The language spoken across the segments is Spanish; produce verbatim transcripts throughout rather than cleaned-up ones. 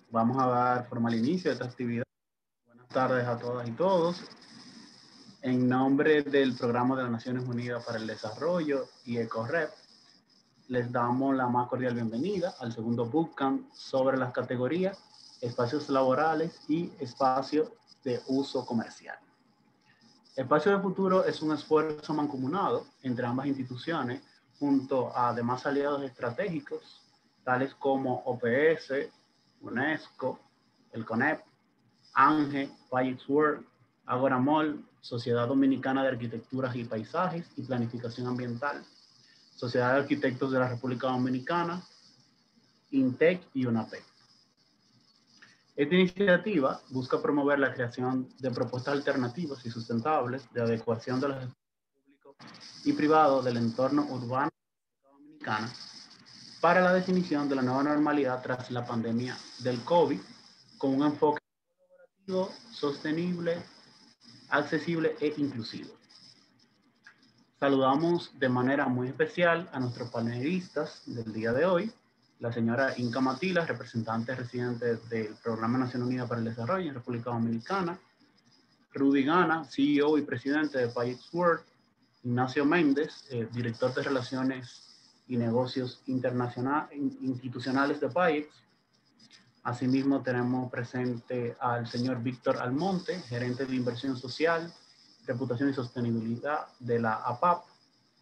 Vamos a dar formal inicio a esta actividad. Buenas tardes a todas y todos. En nombre del Programa de las Naciones Unidas para el Desarrollo y ECORREP, les damos la más cordial bienvenida al segundo bootcamp sobre las categorías espacios laborales y espacios de uso comercial. Espacio de Futuro es un esfuerzo mancomunado entre ambas instituciones junto a demás aliados estratégicos tales como O P S, UNESCO, el CONEP, ANGE, PaixWorld, Agoramol, Sociedad Dominicana de Arquitecturas y Paisajes y Planificación Ambiental, Sociedad de Arquitectos de la República Dominicana, INTEC y UNAPEC. Esta iniciativa busca promover la creación de propuestas alternativas y sustentables de adecuación de los espacios públicos y privados del entorno urbano dominicano para la definición de la nueva normalidad tras la pandemia del COVID, con un enfoque colaborativo, sostenible, accesible e inclusivo. Saludamos de manera muy especial a nuestros panelistas del día de hoy, la señora Inca Matila, representante residente del Programa de Naciones Unidas para el Desarrollo en República Dominicana, Rudy Gana, C E O y presidente de PaixWorld, Ignacio Méndez, eh, director de Relaciones y Negocios Internacional, Institucionales de Paix. Asimismo, tenemos presente al señor Víctor Almonte, gerente de Inversión Social, Reputación y Sostenibilidad de la A P A P.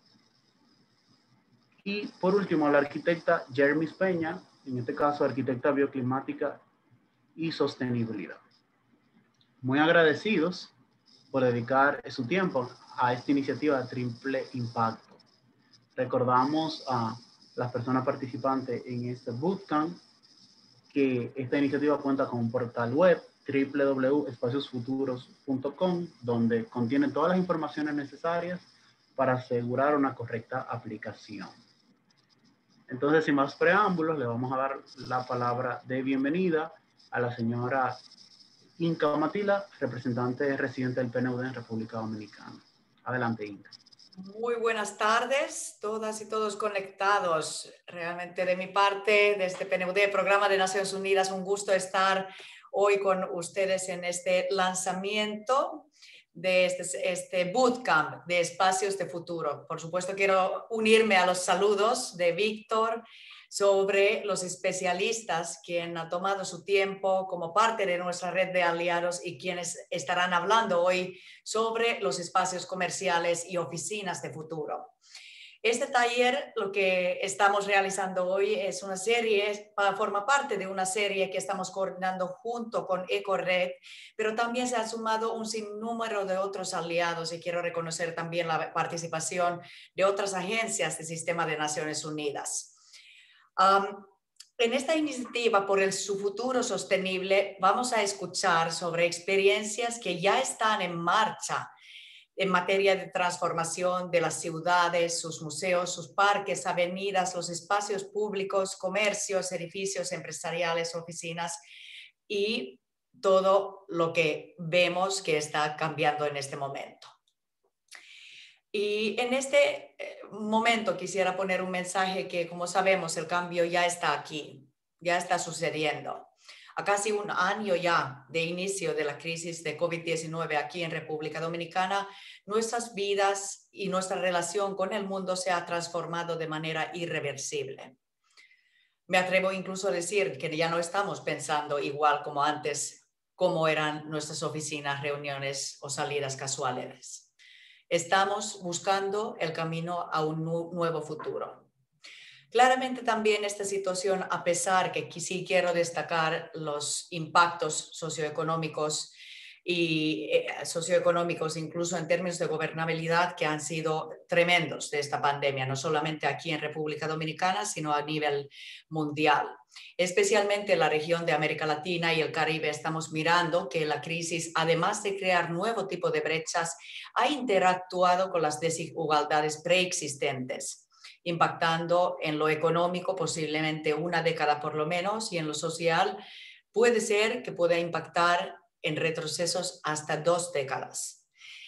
Y por último, la arquitecta Jermis Peña, en este caso arquitecta bioclimática y sostenibilidad. Muy agradecidos por dedicar su tiempo a esta iniciativa de triple impacto. Recordamos a las personas participantes en este bootcamp que esta iniciativa cuenta con un portal web doble u doble u doble u punto espacios futuros punto com, donde contiene todas las informaciones necesarias para asegurar una correcta aplicación. Entonces, sin más preámbulos, le vamos a dar la palabra de bienvenida a la señora Inca Matila, representante residente del P N U D en República Dominicana. Adelante, Inca. Muy buenas tardes, todas y todos conectados. Realmente de mi parte, desde P N U D, Programa de Naciones Unidas, un gusto estar hoy con ustedes en este lanzamiento de este, este bootcamp de espacios de futuro. Por supuesto, quiero unirme a los saludos de Víctor sobre los especialistas quien ha tomado su tiempo como parte de nuestra red de aliados y quienes estarán hablando hoy sobre los espacios comerciales y oficinas de futuro. Este taller, lo que estamos realizando hoy es una serie, forma parte de una serie que estamos coordinando junto con ECORREP, pero también se ha sumado un sinnúmero de otros aliados y quiero reconocer también la participación de otras agencias del Sistema de Naciones Unidas. Um, en esta iniciativa por el su futuro sostenible vamos a escuchar sobre experiencias que ya están en marcha en materia de transformación de las ciudades, sus museos, sus parques, avenidas, los espacios públicos, comercios, edificios empresariales, oficinas y todo lo que vemos que está cambiando en este momento. Y en este momento quisiera poner un mensaje que, como sabemos, el cambio ya está aquí, ya está sucediendo. A casi un año ya de inicio de la crisis de COVID diecinueve aquí en República Dominicana, nuestras vidas y nuestra relación con el mundo se ha transformado de manera irreversible. Me atrevo incluso a decir que ya no estamos pensando igual como antes, como eran nuestras oficinas, reuniones o salidas casuales. Estamos buscando el camino a un nuevo futuro. Claramente también esta situación, a pesar que sí quiero destacar los impactos socioeconómicos y eh, socioeconómicos, incluso en términos de gobernabilidad, que han sido tremendos de esta pandemia, no solamente aquí en República Dominicana, sino a nivel mundial. Especialmente en la región de América Latina y el Caribe estamos mirando que la crisis, además de crear nuevo tipo de brechas, ha interactuado con las desigualdades preexistentes, impactando en lo económico posiblemente una década por lo menos y en lo social puede ser que pueda impactar en retrocesos hasta dos décadas.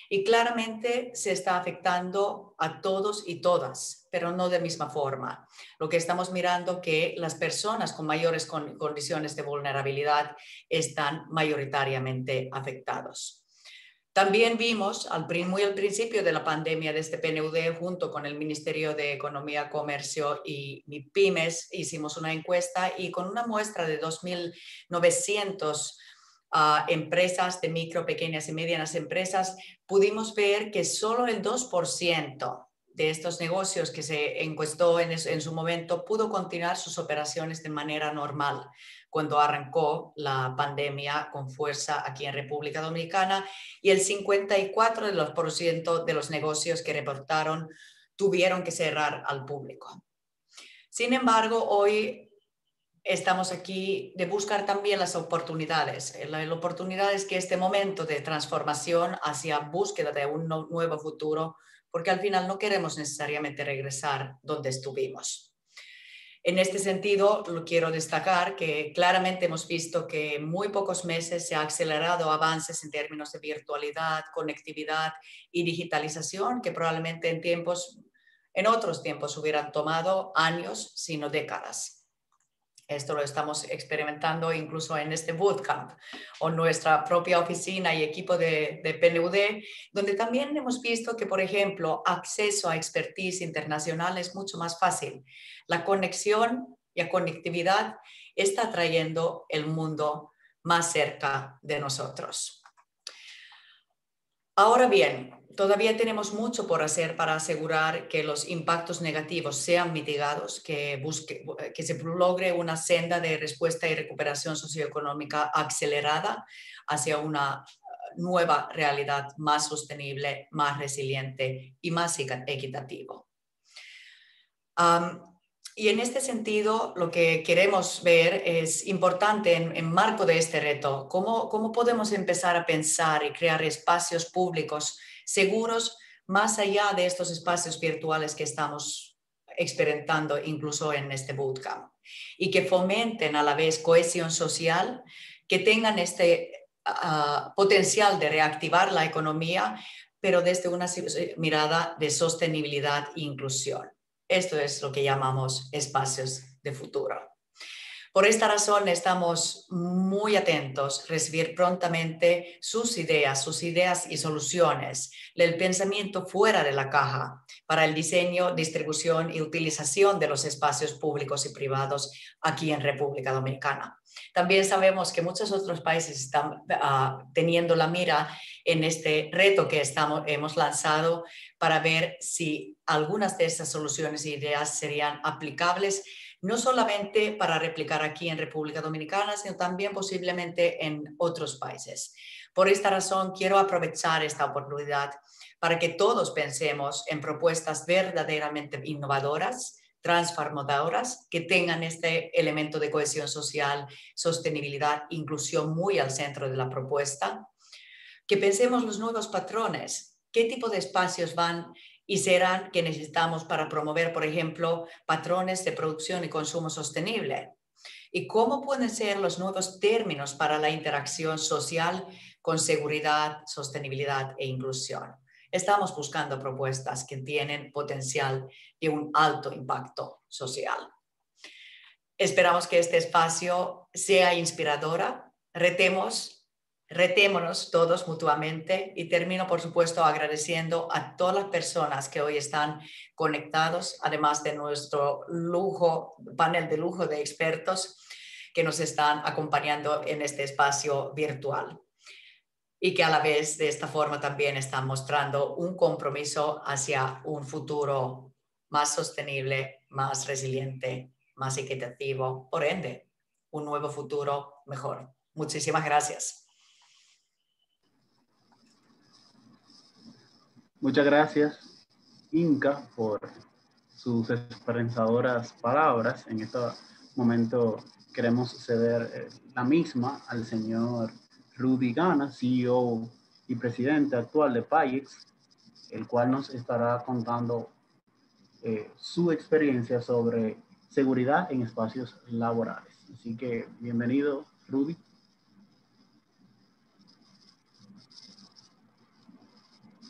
Y claramente se está afectando a todos y todas, pero no de misma forma. Lo que estamos mirando que las personas con mayores con, condiciones de vulnerabilidad están mayoritariamente afectados. También vimos al, muy al principio de la pandemia de este P N U D, junto con el Ministerio de Economía, Comercio y MIPYMES, hicimos una encuesta y con una muestra de dos mil novecientas uh, empresas de micro, pequeñas y medianas empresas, pudimos ver que solo el dos por ciento de estos negocios que se encuestó en, en su momento pudo continuar sus operaciones de manera normal cuando arrancó la pandemia con fuerza aquí en República Dominicana, y el cincuenta y cuatro por ciento de los negocios que reportaron tuvieron que cerrar al público. Sin embargo, hoy estamos aquí de buscar también las oportunidades. La, la oportunidad es que este momento de transformación hacia búsqueda de un no, nuevo futuro, porque al final no queremos necesariamente regresar donde estuvimos. En este sentido, lo quiero destacar que claramente hemos visto que en muy pocos meses se han acelerado avances en términos de virtualidad, conectividad y digitalización que probablemente en tiempos, en otros tiempos hubieran tomado años, sino décadas. Esto lo estamos experimentando incluso en este bootcamp o nuestra propia oficina y equipo de, de P N U D, donde también hemos visto que, por ejemplo, acceso a expertise internacional es mucho más fácil. La conexión y la conectividad está trayendo el mundo más cerca de nosotros. Ahora bien, todavía tenemos mucho por hacer para asegurar que los impactos negativos sean mitigados, que, busque, que se logre una senda de respuesta y recuperación socioeconómica acelerada hacia una nueva realidad más sostenible, más resiliente y más equitativa. Um, Y en este sentido, lo que queremos ver es importante en, en marco de este reto, cómo, cómo podemos empezar a pensar y crear espacios públicos seguros más allá de estos espacios virtuales que estamos experimentando incluso en este bootcamp, y que fomenten a la vez cohesión social, que tengan este uh, potencial de reactivar la economía, pero desde una mirada de sostenibilidad e inclusión. Esto es lo que llamamos espacios de futuro. Por esta razón estamos muy atentos a recibir prontamente sus ideas, sus ideas y soluciones, el pensamiento fuera de la caja para el diseño, distribución y utilización de los espacios públicos y privados aquí en República Dominicana. También sabemos que muchos otros países están uh, teniendo la mira en este reto que estamos, hemos lanzado para ver si algunas de estas soluciones e ideas serían aplicables no solamente para replicar aquí en República Dominicana, sino también posiblemente en otros países. Por esta razón, quiero aprovechar esta oportunidad para que todos pensemos en propuestas verdaderamente innovadoras, transformadoras, que tengan este elemento de cohesión social, sostenibilidad, inclusión muy al centro de la propuesta. Que pensemos los nuevos patrones, qué tipo de espacios van y serán que necesitamos para promover, por ejemplo, patrones de producción y consumo sostenible. Y cómo pueden ser los nuevos términos para la interacción social con seguridad, sostenibilidad e inclusión. Estamos buscando propuestas que tienen potencial de un alto impacto social. Esperamos que este espacio sea inspiradora. Retemos Retémonos todos mutuamente, y termino, por supuesto, agradeciendo a todas las personas que hoy están conectados, además de nuestro lujo, panel de lujo de expertos que nos están acompañando en este espacio virtual, y que a la vez de esta forma también están mostrando un compromiso hacia un futuro más sostenible, más resiliente, más equitativo, por ende, un nuevo futuro mejor. Muchísimas gracias. Muchas gracias, Inka, por sus esperanzadoras palabras. En este momento queremos ceder eh, la misma al señor Rudy Gana, C E O y presidente actual de Payex, el cual nos estará contando eh, su experiencia sobre seguridad en espacios laborales. Así que bienvenido, Rudy.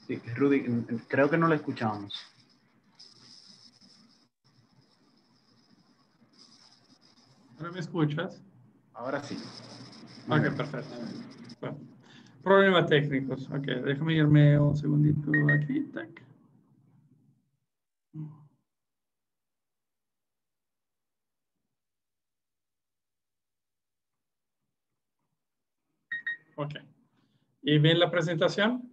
Sí, Rudy, creo que no lo escuchamos. ¿Ahora me escuchas? Ahora sí. Muy ok, bien. Perfecto. Bueno, problemas técnicos. Ok, déjame irme un segundito aquí. Tac. Ok. ¿Y ven la presentación?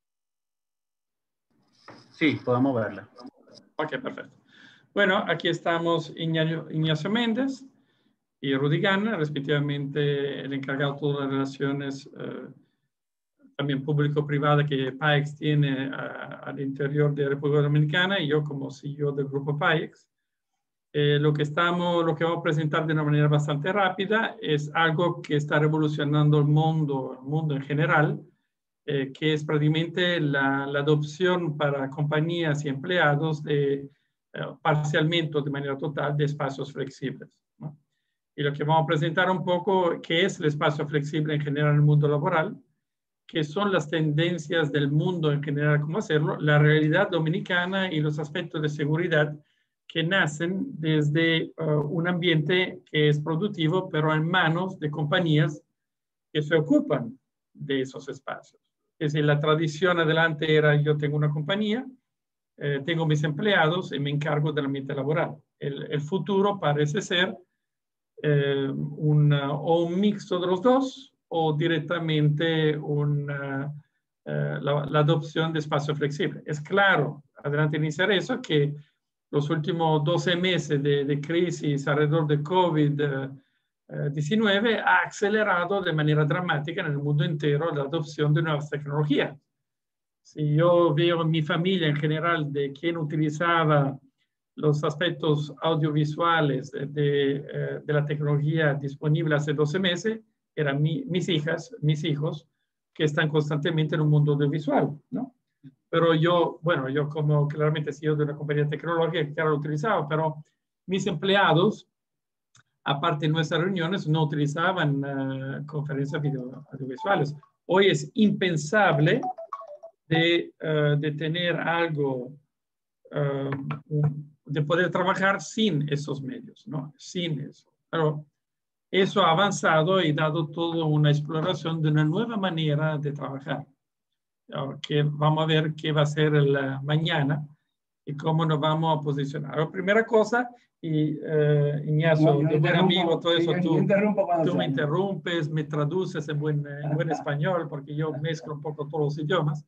Sí, podemos verla. Ok, perfecto. Bueno, aquí estamos Ignacio, Ignacio Méndez y Rudy Gana, respectivamente el encargado de todas las relaciones eh, también público-privada que PAEX tiene a, al interior de República Dominicana y yo como C E O del grupo PAEX. Eh, lo, que estamos, lo que vamos a presentar de una manera bastante rápida es algo que está revolucionando el mundo, el mundo en general, eh, que es prácticamente la, la adopción para compañías y empleados de eh, parcialmente o de manera total de espacios flexibles, ¿no? Y lo que vamos a presentar un poco, qué es el espacio flexible en general en el mundo laboral, qué son las tendencias del mundo en general, cómo hacerlo, la realidad dominicana y los aspectos de seguridad que nacen desde uh, un ambiente que es productivo, pero en manos de compañías que se ocupan de esos espacios. Es decir, la tradición adelante era yo tengo una compañía, eh, tengo mis empleados y me encargo del ambiente laboral. El, el futuro parece ser eh, una, o un mixto de los dos o directamente una, eh, la, la adopción de espacio flexible. Es claro, adelante iniciar eso, que los últimos doce meses de, de crisis alrededor de COVID diecinueve ha acelerado de manera dramática en el mundo entero la adopción de nuevas tecnologías. Si yo veo en mi familia en general de quién utilizaba los aspectos audiovisuales de, de, de la tecnología disponible hace doce meses, eran mi, mis hijas, mis hijos, que están constantemente en un mundo audiovisual, ¿no? Pero yo, bueno, yo como claramente C E O de una compañía tecnológica, claro, lo utilizaba, pero mis empleados, aparte de nuestras reuniones, no utilizaban uh, conferencias video, audiovisuales. Hoy es impensable de, uh, de tener algo, uh, de poder trabajar sin esos medios, ¿no? Sin eso. Pero eso ha avanzado y dado toda una exploración de una nueva manera de trabajar, que vamos a ver qué va a ser el uh, mañana y cómo nos vamos a posicionar. La primera cosa, y uh, Ignacio, de buen amigo, todo eso, tú, tú me interrumpes, me traduces en buen, en buen español, porque yo mezclo un poco todos los idiomas.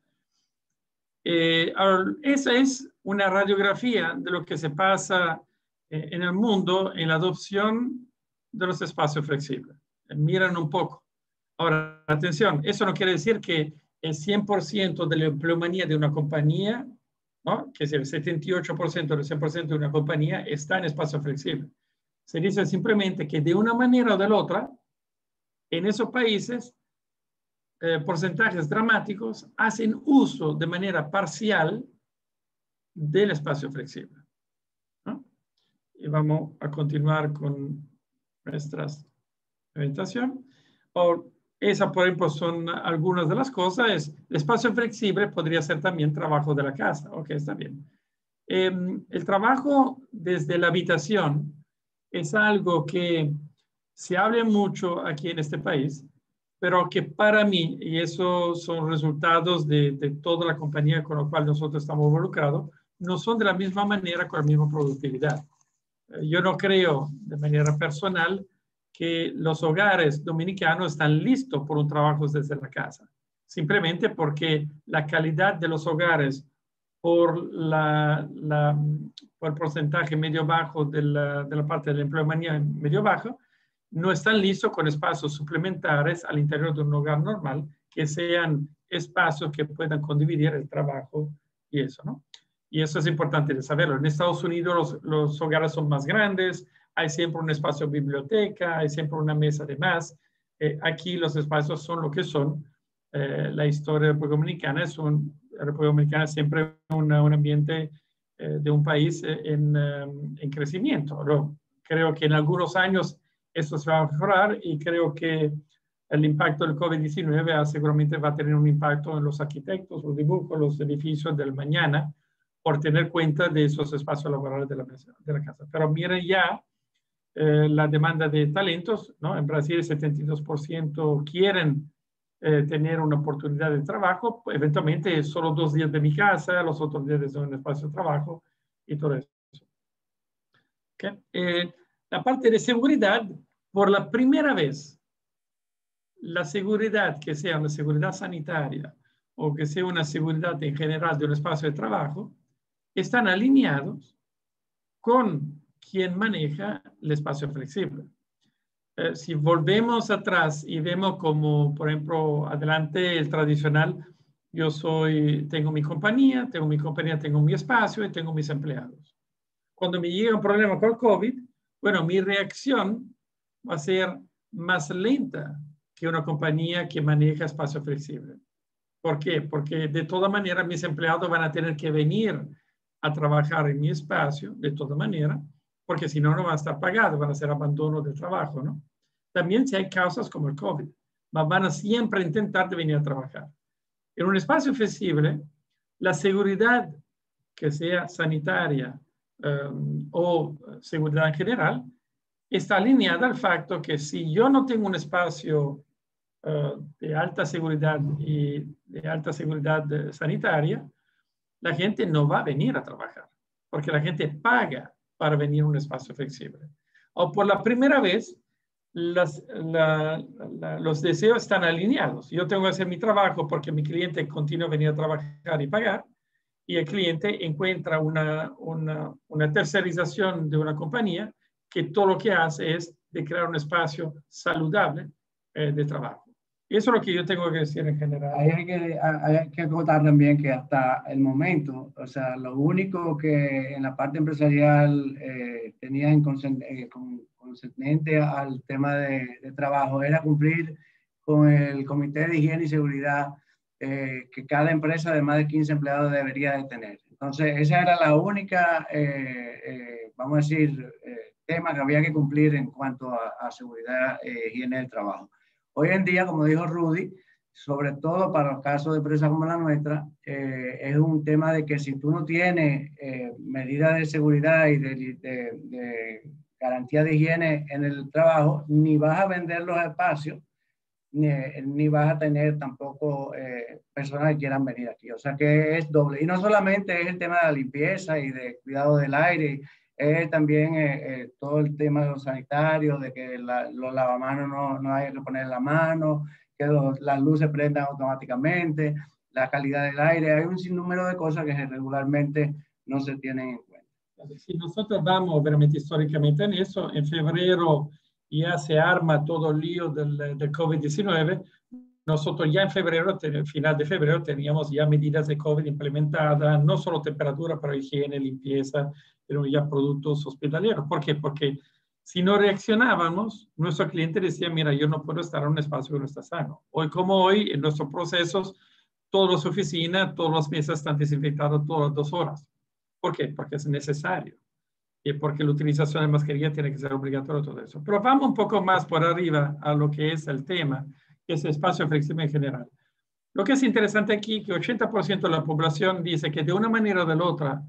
Eh, ahora, esa es una radiografía de lo que se pasa eh, en el mundo en la adopción de los espacios flexibles. Eh, miran un poco. Ahora, atención, eso no quiere decir que el cien por ciento de la empleomanía de una compañía, ¿no? Que es el setenta y ocho por ciento del cien por ciento de una compañía, está en espacio flexible. Se dice simplemente que de una manera o de la otra, en esos países, eh, porcentajes dramáticos hacen uso de manera parcial del espacio flexible, ¿no? Y vamos a continuar con nuestra presentación. Ahora, esa, por ejemplo, son algunas de las cosas. Es, el espacio flexible podría ser también trabajo de la casa. Ok, está bien. Eh, el trabajo desde la habitación es algo que se habla mucho aquí en este país, pero que para mí, y esos son resultados de, de toda la compañía con la cual nosotros estamos involucrados, no son de la misma manera con la misma productividad. Eh, yo no creo de manera personal que los hogares dominicanos están listos por un trabajo desde la casa, simplemente porque la calidad de los hogares por, la, la, por el porcentaje medio bajo de la, de la parte de la empleomanía medio bajo, no están listos con espacios suplementares al interior de un hogar normal que sean espacios que puedan condividir el trabajo y eso, ¿no? Y eso es importante de saberlo. En Estados Unidos los, los hogares son más grandes, hay siempre un espacio biblioteca, hay siempre una mesa de más. Eh, aquí los espacios son lo que son. Eh, la historia de la República Dominicana es un, la República Dominicana es siempre una, un ambiente eh, de un país en, um, en crecimiento. Pero creo que en algunos años esto se va a mejorar y creo que el impacto del COVID diecinueve seguramente va a tener un impacto en los arquitectos, los dibujos, los edificios del mañana, por tener cuenta de esos espacios laborales de la, de la casa. Pero miren ya eh, la demanda de talentos, ¿no? En Brasil el setenta y dos por ciento quieren eh, tener una oportunidad de trabajo, eventualmente solo dos días de mi casa, los otros días de un espacio de trabajo y todo eso. ¿Okay? Eh, la parte de seguridad, por la primera vez, la seguridad, que sea una seguridad sanitaria o que sea una seguridad en general de un espacio de trabajo, están alineados con quien maneja el espacio flexible. Eh, si volvemos atrás y vemos como, por ejemplo, adelante el tradicional, yo soy, tengo mi compañía, tengo mi compañía, tengo mi espacio y tengo mis empleados. Cuando me llega un problema con el COVID, bueno, mi reacción va a ser más lenta que una compañía que maneja espacio flexible. ¿Por qué? Porque de toda manera mis empleados van a tener que venir a trabajar en mi espacio, de toda manera, porque si no, no van a estar pagados, van a ser abandono de trabajo, ¿no? También si hay causas como el COVID, van a siempre intentar de venir a trabajar. En un espacio flexible, la seguridad que sea sanitaria um, o seguridad en general, está alineada al facto que si yo no tengo un espacio uh, de alta seguridad y de alta seguridad sanitaria, la gente no va a venir a trabajar, porque la gente paga para venir a un espacio flexible. O por la primera vez, las, la, la, los deseos están alineados. Yo tengo que hacer mi trabajo porque mi cliente continúa a venir a trabajar y pagar, y el cliente encuentra una, una, una tercerización de una compañía que todo lo que hace es de crear un espacio saludable eh, de trabajo. Eso es lo que yo tengo que decir en general. Ahí hay que, hay que acotar también que hasta el momento, o sea, lo único que en la parte empresarial eh, tenía en concerniente al tema de, de trabajo era cumplir con el Comité de Higiene y Seguridad eh, que cada empresa de más de quince empleados debería de tener. Entonces, esa era la única, eh, eh, vamos a decir, eh, tema que había que cumplir en cuanto a, a seguridad e eh, higiene del trabajo. Hoy en día, como dijo Rudy, sobre todo para los casos de empresas como la nuestra, eh, es un tema de que si tú no tienes eh, medidas de seguridad y de, de, de garantía de higiene en el trabajo, ni vas a vender los espacios, ni, ni vas a tener tampoco eh, personas que quieran venir aquí. O sea que es doble. Y no solamente es el tema de la limpieza y de cuidado del aire, es también eh, eh, todo el tema de los sanitarios, de que la, los lavamanos no, no hay que poner la mano, que los, las luces prendan automáticamente, la calidad del aire. Hay un sinnúmero de cosas que regularmente no se tienen en cuenta. Si nosotros vamos veramente históricamente en eso, en febrero ya se arma todo el lío del, del COVID diecinueve. Nosotros ya en febrero, en final de febrero, teníamos ya medidas de COVID implementadas, no solo temperatura, pero higiene, limpieza, pero ya productos hospitalarios. ¿Por qué? Porque si no reaccionábamos, nuestro cliente decía, mira, yo no puedo estar en un espacio que no está sano. Hoy como hoy, en nuestros procesos, todas las oficinas, todas las mesas están desinfectadas todas las dos horas. ¿Por qué? Porque es necesario. Y porque la utilización de mascarilla tiene que ser obligatoria, todo eso. Pero vamos un poco más por arriba a lo que es el tema, que es el espacio flexible en general. Lo que es interesante aquí es que ochenta por ciento de la población dice que de una manera o de la otra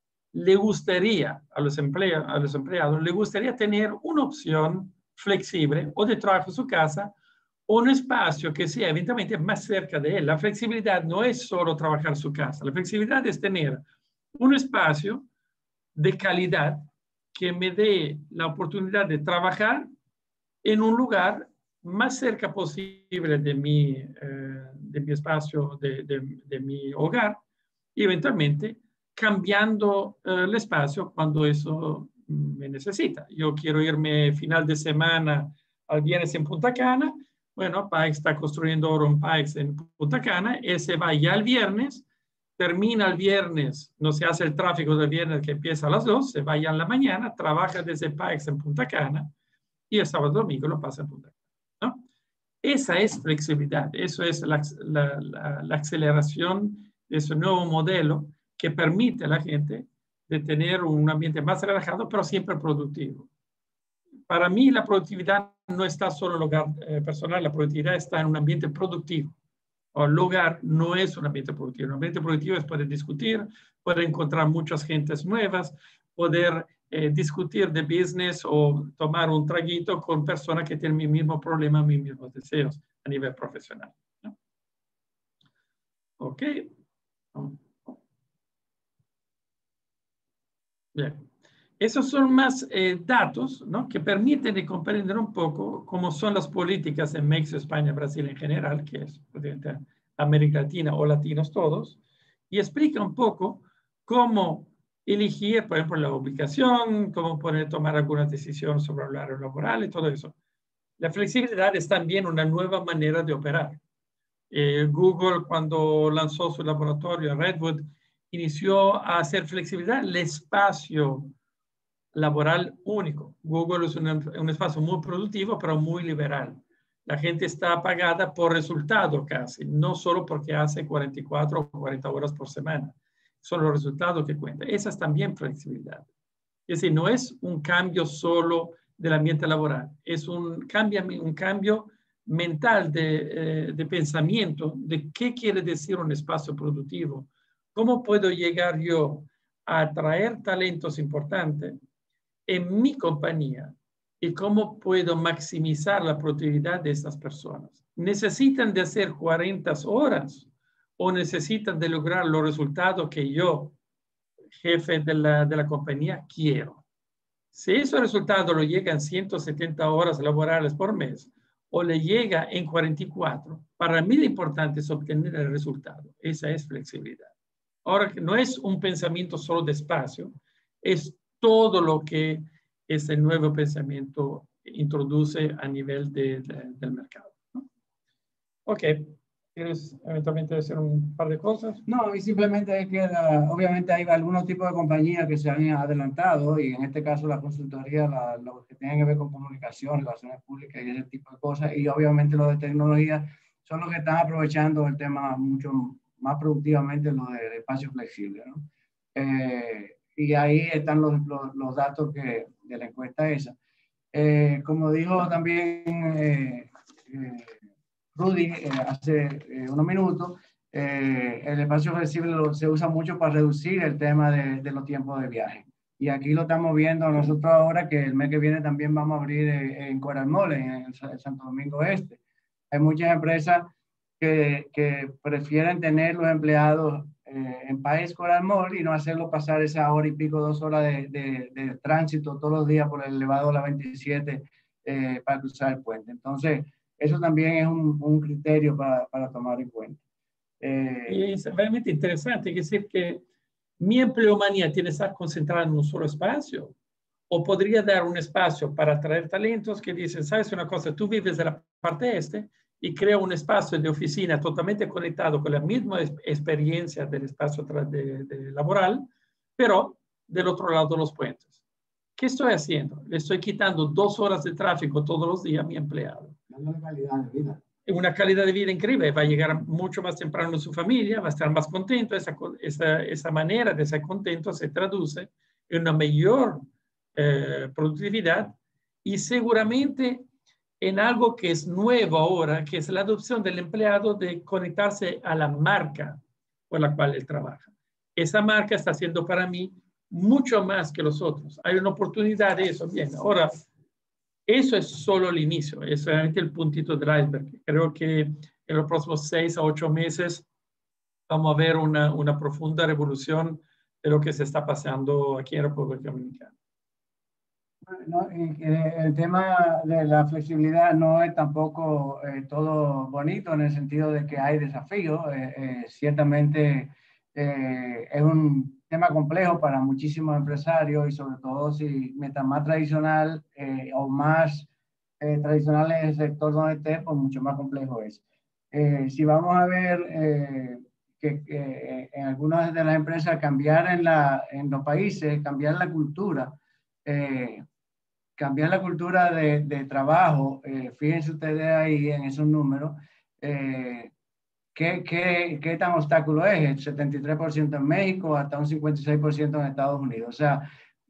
le gustaría a los, emplea, a los empleados, le gustaría tener una opción flexible o de trabajo en su casa o un espacio que sea evidentemente más cerca de él. La flexibilidad no es solo trabajar en su casa. La flexibilidad es tener un espacio de calidad que me dé la oportunidad de trabajar en un lugar más cerca posible de mi, eh, de mi espacio, de, de, de mi hogar, y eventualmente cambiando eh, el espacio cuando eso me necesita. Yo quiero irme final de semana al viernes en Punta Cana. Bueno, Paix está construyendo ahora un Paix en Punta Cana. Ese va ya el viernes, termina el viernes, no se hace el tráfico del viernes que empieza a las dos, se va ya en la mañana, trabaja desde Paix en Punta Cana y el sábado domingo lo pasa en Punta Cana, ¿no? Esa es flexibilidad, eso es la, la, la, la aceleración de ese nuevo modelo que permite a la gente de tener un ambiente más relajado, pero siempre productivo. para mí la productividad no está solo en el hogar eh, personal, la productividad está en un ambiente productivo. O el hogar no es un ambiente productivo. Un ambiente productivo es poder discutir, poder encontrar muchas gentes nuevas, poder eh, discutir de business o tomar un traguito con personas que tienen mi mismo problema, mis mismos deseos a nivel profesional, ¿no? Ok. Bien. Esos son más eh, datos, ¿no?, que permiten de comprender un poco cómo son las políticas en México, España, Brasil en general, que es América Latina o latinos todos, y explica un poco cómo elegir, por ejemplo, la ubicación, cómo poder tomar algunas decisiones sobre el horario laboral y todo eso. La flexibilidad es también una nueva manera de operar. Eh, Google, cuando lanzó su laboratorio Redwood, inició a hacer flexibilidad el espacio laboral único. Google es un, un espacio muy productivo, pero muy liberal. La gente está pagada por resultado casi, no solo porque hace cuarenta y cuatro o cuarenta horas por semana. Son los resultados que cuentan. Esa es también flexibilidad. Es decir, no es un cambio solo del ambiente laboral, es un cambio, un cambio mental de, eh, de pensamiento de qué quiere decir un espacio productivo. ¿Cómo puedo llegar yo a atraer talentos importantes en mi compañía y cómo puedo maximizar la productividad de estas personas? ¿Necesitan de hacer cuarenta horas o necesitan de lograr los resultados que yo, jefe de la, de la compañía, quiero? Si esos resultados lo llegan ciento setenta horas laborales por mes o le llega en cuarenta y cuatro, para mí lo importante es obtener el resultado. Esa es flexibilidad. Ahora, no es un pensamiento solo de espacio, es todo lo que este nuevo pensamiento introduce a nivel de, de, del mercado, ¿no? Ok. ¿Quieres eventualmente decir un par de cosas? No, y simplemente es que la, obviamente hay algunos tipos de compañías que se han adelantado y en este caso la consultoría, la, lo que tiene que ver con comunicación, relaciones públicas y ese tipo de cosas, y obviamente los de tecnología son los que están aprovechando el tema mucho más productivamente, lo de, de espacio flexible, ¿no? Eh, y ahí están los, los, los datos que, de la encuesta esa. Eh, como dijo también eh, eh, Rudy eh, hace eh, unos minutos, eh, el espacio flexible lo, se usa mucho para reducir el tema de, de los tiempos de viaje. Y aquí lo estamos viendo nosotros ahora, que el mes que viene también vamos a abrir eh, en Coral Mall, en, en Santo Domingo Este. Hay muchas empresas que, que prefieren tener los empleados eh, en País Coral Mall y no hacerlo pasar esa hora y pico, dos horas de, de, de tránsito todos los días por el elevador la veintisiete eh, para cruzar el puente. Entonces, eso también es un, un criterio para, para tomar en cuenta. Eh, y es realmente interesante, es decir, que mi empleomanía tiene que estar concentrada en un solo espacio, o podría dar un espacio para atraer talentos que dicen, sabes una cosa, tú vives en la parte este y crea un espacio de oficina totalmente conectado con la misma experiencia del espacio de, de laboral, pero del otro lado de los puentes. ¿Qué estoy haciendo? Le estoy quitando dos horas de tráfico todos los días a mi empleado. Una calidad de vida. Una calidad de vida increíble. Va a llegar mucho más temprano en su familia, va a estar más contento. Esa, esa, esa manera de ser contento se traduce en una mayor eh, productividad y seguramente en algo que es nuevo ahora, que es la adopción del empleado de conectarse a la marca por la cual él trabaja. Esa marca está haciendo para mí mucho más que los otros. Hay una oportunidad de eso. Bien, ahora, eso es solo el inicio, es realmente el puntito del iceberg. Creo que en los próximos seis a ocho meses vamos a ver una, una profunda revolución de lo que se está pasando aquí en República Dominicana. No, el tema de la flexibilidad no es tampoco eh, todo bonito en el sentido de que hay desafíos. Eh, eh, ciertamente eh, es un tema complejo para muchísimos empresarios y sobre todo si mientras más tradicional eh, o más eh, tradicional es el sector donde esté, pues mucho más complejo es. Eh, si vamos a ver eh, que, que en algunas de las empresas cambiar en, la, en los países, cambiar la cultura, eh, cambiar la cultura de, de trabajo, eh, fíjense ustedes ahí en esos números, eh, ¿qué, qué, ¿qué tan obstáculo es? El setenta y tres por ciento en México hasta un cincuenta y seis por ciento en Estados Unidos. O sea,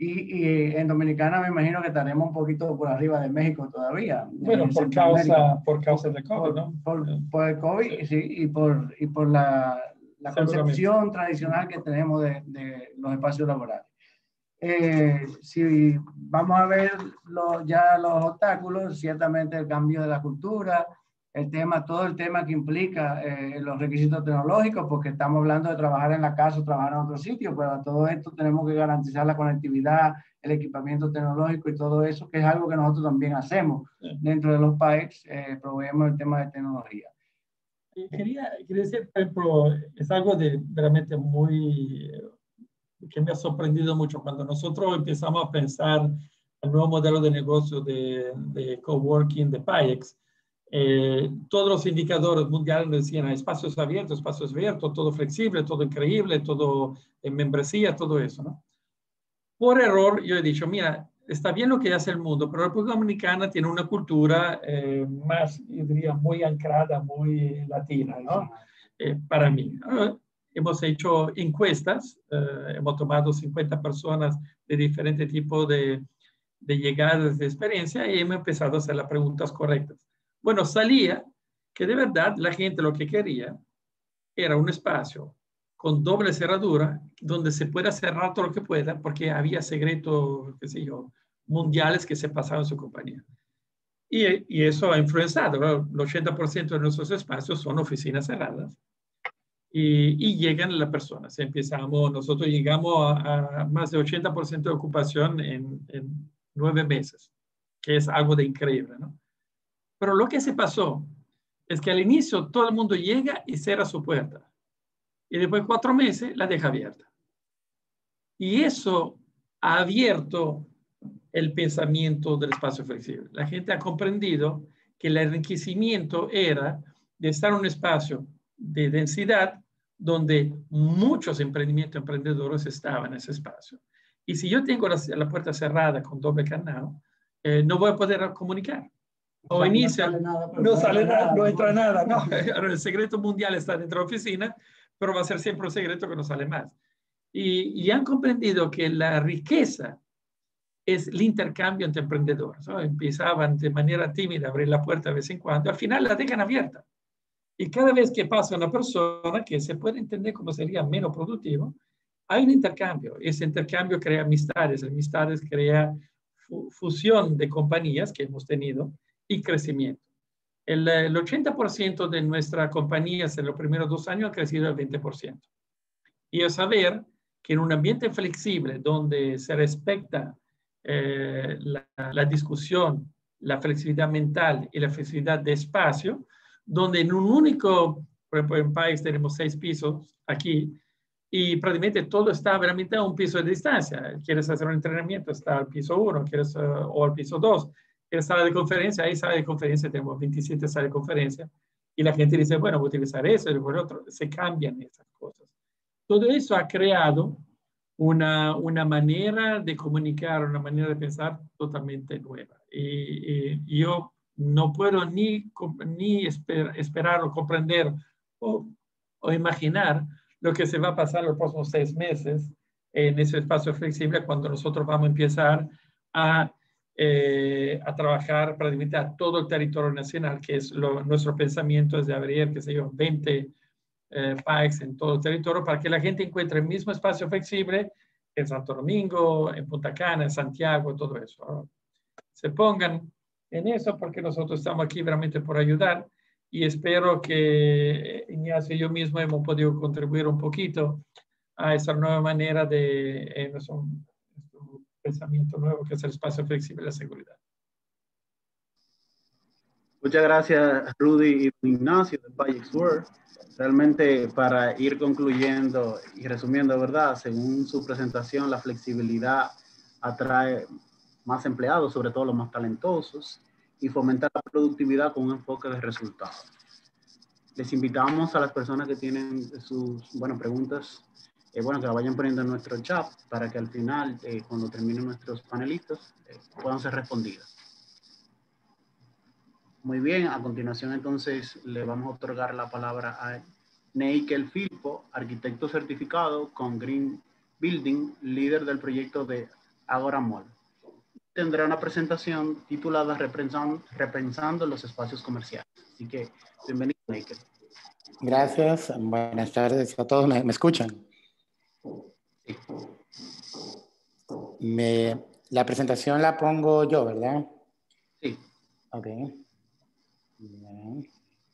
Y, y en Dominicana me imagino que estaremos un poquito por arriba de México todavía. Bueno, por causa, por causa del COVID, por, ¿no? Por, por el COVID, sí, sí y por, y por la, la concepción tradicional que tenemos de, de los espacios laborales. Eh, si vamos a ver lo, ya los obstáculos, ciertamente el cambio de la cultura, el tema, todo el tema que implica eh, los requisitos tecnológicos, porque estamos hablando de trabajar en la casa o trabajar en otro sitio, pero a todo esto tenemos que garantizar la conectividad, el equipamiento tecnológico y todo eso, que es algo que nosotros también hacemos dentro de los P A E X, eh, proveemos el tema de tecnología. Y quería, quería decir, por ejemplo, es algo de realmente muy, que me ha sorprendido mucho cuando nosotros empezamos a pensar el nuevo modelo de negocio de, de coworking de P A E X. Eh, todos los indicadores mundiales decían espacios abiertos, espacios abiertos, todo flexible, todo increíble, todo en membresía, todo eso, ¿no? Por error, yo he dicho, mira, está bien lo que hace el mundo, pero la República Dominicana tiene una cultura eh, más, yo diría, muy anclada, muy latina, ¿no? Eh, para mí. Uh, hemos hecho encuestas, uh, hemos tomado cincuenta personas de diferentes tipos de, de llegadas de experiencia y hemos empezado a hacer las preguntas correctas. Bueno, salía que de verdad la gente lo que quería era un espacio con doble cerradura, donde se pueda cerrar todo lo que pueda, porque había secretos, qué sé yo, mundiales que se pasaban en su compañía. Y, y eso ha influenciado, ¿no? El ochenta por ciento de nuestros espacios son oficinas cerradas y, y llegan las personas. Empezamos, nosotros llegamos a, a más de ochenta por ciento de ocupación en, en nueve meses, que es algo de increíble, ¿no? Pero lo que se pasó es que al inicio todo el mundo llega y cierra su puerta. Y después de cuatro meses la deja abierta. Y eso ha abierto el pensamiento del espacio flexible. La gente ha comprendido que el enriquecimiento era de estar en un espacio de densidad donde muchos emprendimientos emprendedores estaban en ese espacio. Y si yo tengo la, la puerta cerrada con doble canal, eh, no voy a poder comunicar. O inicia, no sale nada, no, sale nada, nada, no entra nada. No. El secreto mundial está dentro de la oficina, pero va a ser siempre un secreto que no sale más. Y, y han comprendido que la riqueza es el intercambio entre emprendedores, ¿no? Empezaban de manera tímida a abrir la puerta de vez en cuando, al final la dejan abierta. Y cada vez que pasa una persona que se puede entender como sería menos productivo, hay un intercambio. Ese intercambio crea amistades, amistades crea fu fusión de compañías que hemos tenido y crecimiento. El, el ochenta por ciento de nuestras compañías en los primeros dos años ha crecido el veinte por ciento. Y es saber que en un ambiente flexible donde se respeta eh, la, la discusión, la flexibilidad mental y la flexibilidad de espacio, donde en un único, por ejemplo, en país tenemos seis pisos aquí y prácticamente todo está realmente a un piso de distancia. Quieres hacer un entrenamiento, está al piso uno, quieres, uh, o al piso dos. Quieres sala de conferencia, hay sala de conferencia, tenemos veintisiete salas de conferencia y la gente dice, bueno, voy a utilizar eso y después otro. Se cambian esas cosas. Todo eso ha creado una, una manera de comunicar, una manera de pensar totalmente nueva. Y, y yo no puedo ni, ni esper, esperar o comprender o, o imaginar lo que se va a pasar los próximos seis meses en ese espacio flexible cuando nosotros vamos a empezar a, eh, a trabajar para limitar todo el territorio nacional, que es lo, nuestro pensamiento es de abrir, qué sé yo, veinte eh, P A E X en todo el territorio para que la gente encuentre el mismo espacio flexible en Santo Domingo, en Punta Cana, en Santiago, todo eso, ¿no? Se pongan en eso porque nosotros estamos aquí realmente por ayudar y espero que Ignacio y yo mismo hemos podido contribuir un poquito a esa nueva manera de eh, nuestro, nuestro pensamiento nuevo que es el espacio flexible y la seguridad. Muchas gracias, Rudy y Ignacio de P A E X World. Realmente, para ir concluyendo y resumiendo, ¿verdad? Según su presentación, la flexibilidad atrae más empleados, sobre todo los más talentosos, y fomenta la productividad con un enfoque de resultados. Les invitamos a las personas que tienen sus, bueno, preguntas, eh, bueno, que la vayan poniendo en nuestro chat para que al final, eh, cuando terminen nuestros panelistas, eh, puedan ser respondidas. Muy bien, a continuación entonces le vamos a otorgar la palabra a Neikel Filpo, arquitecto certificado con Green Building, líder del proyecto de Agora Mall. Tendrá una presentación titulada Repensando, Repensando los espacios comerciales. Así que, bienvenido, Naked. Gracias, buenas tardes a todos. ¿Me, me escuchan? Sí. Me, la presentación la pongo yo, ¿verdad? Sí. Ok. Bien.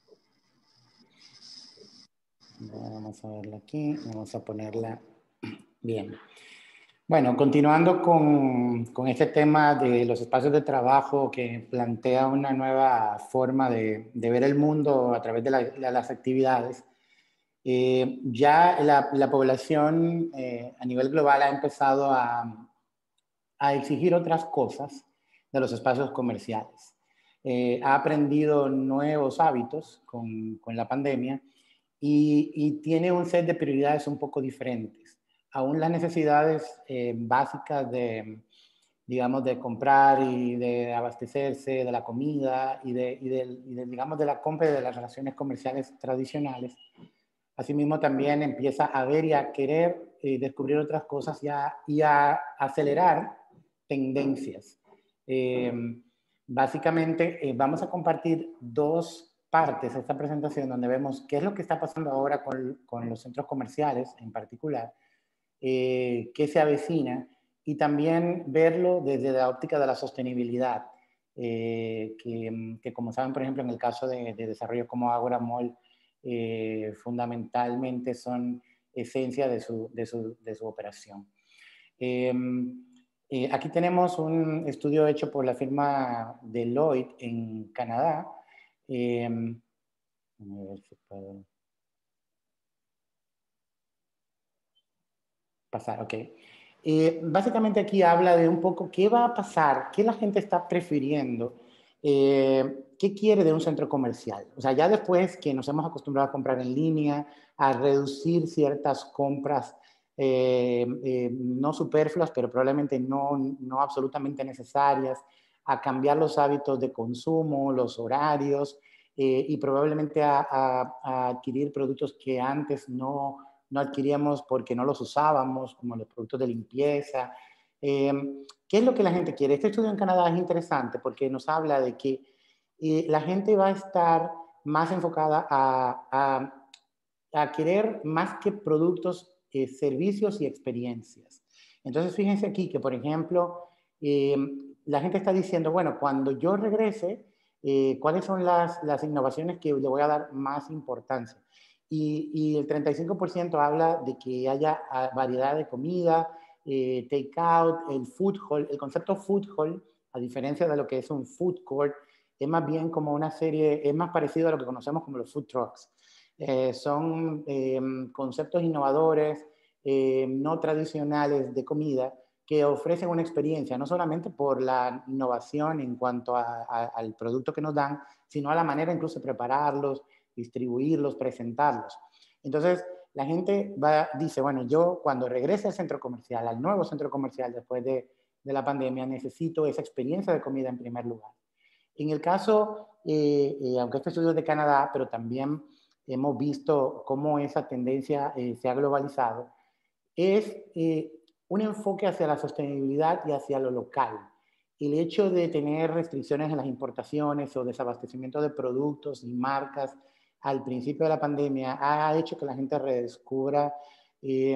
Vamos a verla aquí, vamos a ponerla bien. Bueno, continuando con, con este tema de los espacios de trabajo que plantea una nueva forma de, de ver el mundo a través de, la, de las actividades, eh, ya la, la población eh, a nivel global ha empezado a, a exigir otras cosas de los espacios comerciales. Eh, ha aprendido nuevos hábitos con, con la pandemia y, y tiene un set de prioridades un poco diferentes. Aún las necesidades eh, básicas de, digamos, de comprar y de abastecerse, de la comida y de, y de, y de digamos, de la compra y de las relaciones comerciales tradicionales. Asimismo, también empieza a ver y a querer eh, descubrir otras cosas y a, y a acelerar tendencias. Eh, básicamente, eh, vamos a compartir dos partes de esta presentación donde vemos qué es lo que está pasando ahora con, con los centros comerciales en particular, eh, qué se avecina, y también verlo desde la óptica de la sostenibilidad, eh, que, que como saben, por ejemplo, en el caso de, de desarrollos como Agora Mall, eh, fundamentalmente son esencia de su, de su, de su operación. Eh, eh, aquí tenemos un estudio hecho por la firma Deloitte en Canadá. Eh, a ver si puedo pasar, ok. Eh, básicamente aquí habla de un poco qué va a pasar, qué la gente está prefiriendo, eh, qué quiere de un centro comercial. O sea, ya después que nos hemos acostumbrado a comprar en línea, a reducir ciertas compras eh, eh, no superfluas, pero probablemente no, no absolutamente necesarias, a cambiar los hábitos de consumo, los horarios, eh, y probablemente a, a, a adquirir productos que antes no no adquiríamos porque no los usábamos, como los productos de limpieza. Eh, ¿Qué es lo que la gente quiere? Este estudio en Canadá es interesante porque nos habla de que eh, la gente va a estar más enfocada a, a, a querer más que productos, eh, servicios y experiencias. Entonces, fíjense aquí que, por ejemplo, eh, la gente está diciendo, bueno, cuando yo regrese, eh, ¿cuáles son las, las innovaciones que le voy a dar más importancia? Y, y el treinta y cinco por ciento habla de que haya variedad de comida, eh, take out, el food hall. El concepto food hall, a diferencia de lo que es un food court, es más bien como una serie, es más parecido a lo que conocemos como los food trucks. Eh, son eh, conceptos innovadores, eh, no tradicionales de comida, que ofrecen una experiencia, no solamente por la innovación en cuanto a, a, al producto que nos dan, sino a la manera incluso de prepararlos, distribuirlos, presentarlos. Entonces, la gente va, dice, bueno, yo cuando regrese al centro comercial, al nuevo centro comercial después de, de la pandemia, necesito esa experiencia de comida en primer lugar. En el caso, eh, eh, aunque este estudio es de Canadá, pero también hemos visto cómo esa tendencia eh, se ha globalizado, es eh, un enfoque hacia la sostenibilidad y hacia lo local. El hecho de tener restricciones en las importaciones o desabastecimiento de productos y marcas al principio de la pandemia ha hecho que la gente redescubra eh,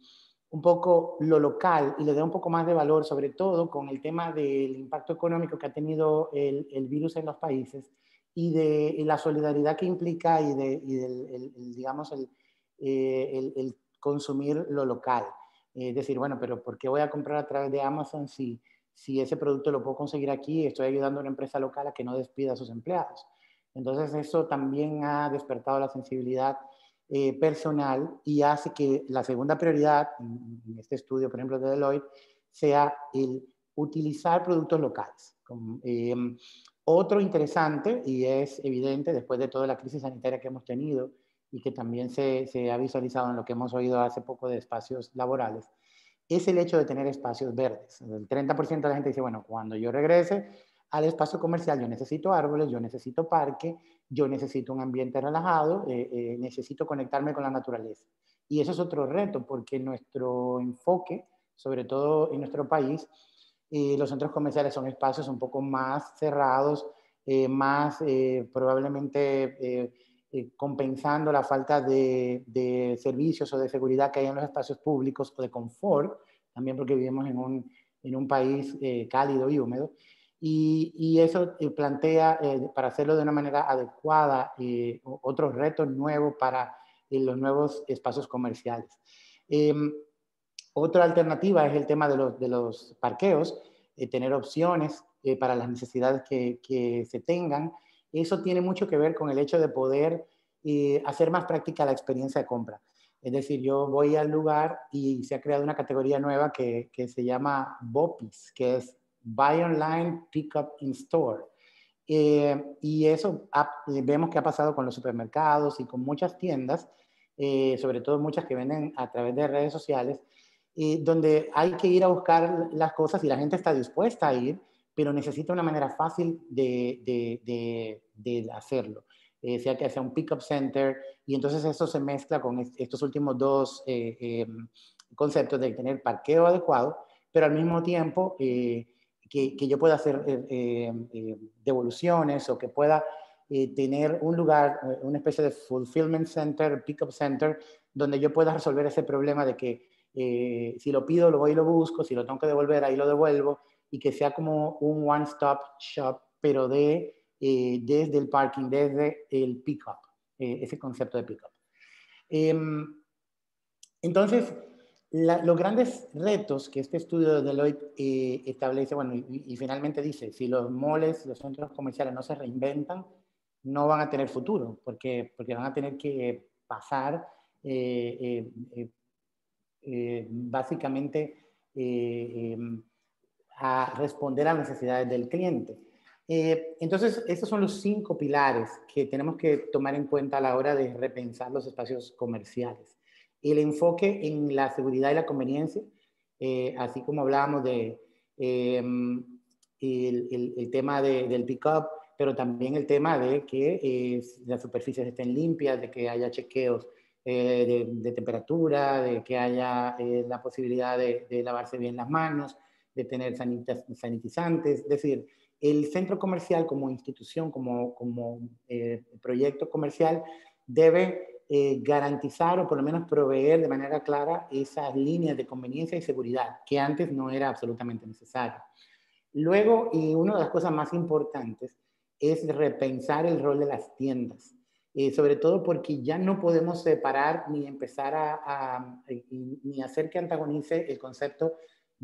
un poco lo local y le dé un poco más de valor, sobre todo con el tema del impacto económico que ha tenido el, el virus en los países y de y la solidaridad que implica y, de, y del, el, el, digamos, el, eh, el, el consumir lo local. Es eh, decir, bueno, pero ¿por qué voy a comprar a través de Amazon si, si ese producto lo puedo conseguir aquí y estoy ayudando a una empresa local a que no despida a sus empleados? Entonces eso también ha despertado la sensibilidad eh, personal y hace que la segunda prioridad en, en este estudio, por ejemplo, de Deloitte, sea el utilizar productos locales. Como, eh, otro interesante, y es evidente después de toda la crisis sanitaria que hemos tenido y que también se, se ha visualizado en lo que hemos oído hace poco de espacios laborales, es el hecho de tener espacios verdes. El treinta por ciento de la gente dice, bueno, cuando yo regrese al espacio comercial yo necesito árboles, yo necesito parque, yo necesito un ambiente relajado, eh, eh, necesito conectarme con la naturaleza. Y eso es otro reto porque nuestro enfoque sobre todo en nuestro país, eh, los centros comerciales son espacios un poco más cerrados, eh, más eh, probablemente eh, eh, compensando la falta de, de servicios o de seguridad que hay en los espacios públicos o de confort, también porque vivimos en un, en un país eh, cálido y húmedo. Y, y eso eh, plantea, eh, para hacerlo de una manera adecuada, eh, otros retos nuevos para eh, los nuevos espacios comerciales. Eh, otra alternativa es el tema de los, de los parqueos, eh, tener opciones eh, para las necesidades que, que se tengan. Eso tiene mucho que ver con el hecho de poder eh, hacer más práctica la experiencia de compra. Es decir, yo voy al lugar y se ha creado una categoría nueva que, que se llama BOPIS, que es Buy Online, Pick Up in Store. Eh, y eso ha, vemos que ha pasado con los supermercados y con muchas tiendas, eh, sobre todo muchas que venden a través de redes sociales, eh, donde hay que ir a buscar las cosas y la gente está dispuesta a ir, pero necesita una manera fácil de, de, de, de hacerlo. Eh, sea que sea un pick-up center, y entonces eso se mezcla con est estos últimos dos eh, eh, conceptos de tener parqueo adecuado, pero al mismo tiempo eh, que, que yo pueda hacer eh, eh, devoluciones o que pueda eh, tener un lugar, una especie de fulfillment center, pick-up center, donde yo pueda resolver ese problema de que eh, si lo pido, lo voy y lo busco, si lo tengo que devolver, ahí lo devuelvo, y que sea como un one-stop shop, pero de, eh, desde el parking, desde el pick-up, eh, ese concepto de pick-up. Eh, entonces, La, los grandes retos que este estudio de Deloitte eh, establece, bueno, y, y finalmente dice, si los moles, los centros comerciales no se reinventan, no van a tener futuro, porque, porque van a tener que pasar eh, eh, eh, eh, básicamente eh, eh, a responder a las necesidades del cliente. Eh, entonces, estos son los cinco pilares que tenemos que tomar en cuenta a la hora de repensar los espacios comerciales. El enfoque en la seguridad y la conveniencia, eh, así como hablábamos de eh, el, el, el tema de, del pick-up, pero también el tema de que eh, las superficies estén limpias, de que haya chequeos eh, de, de temperatura, de que haya eh, la posibilidad de, de lavarse bien las manos, de tener sanitizantes, es decir, el centro comercial como institución, como, como eh, proyecto comercial, debe eh, garantizar o por lo menos proveer de manera clara esas líneas de conveniencia y seguridad, que antes no era absolutamente necesario. Luego, y una de las cosas más importantes, es repensar el rol de las tiendas, eh, sobre todo porque ya no podemos separar ni empezar a, a, a ni hacer que antagonice el concepto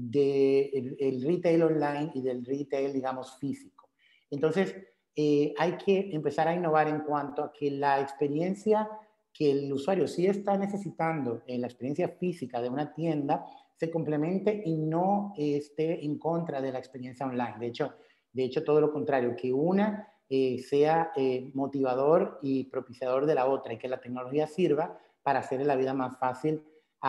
del el retail online y del retail, digamos, físico. Entonces, eh, hay que empezar a innovar en cuanto a que la experiencia que el usuario sí está necesitando en la experiencia física de una tienda se complemente y no esté en contra de la experiencia online. De hecho, de hecho todo lo contrario, que una eh, sea eh, motivador y propiciador de la otra y que la tecnología sirva para hacerle la vida más fácil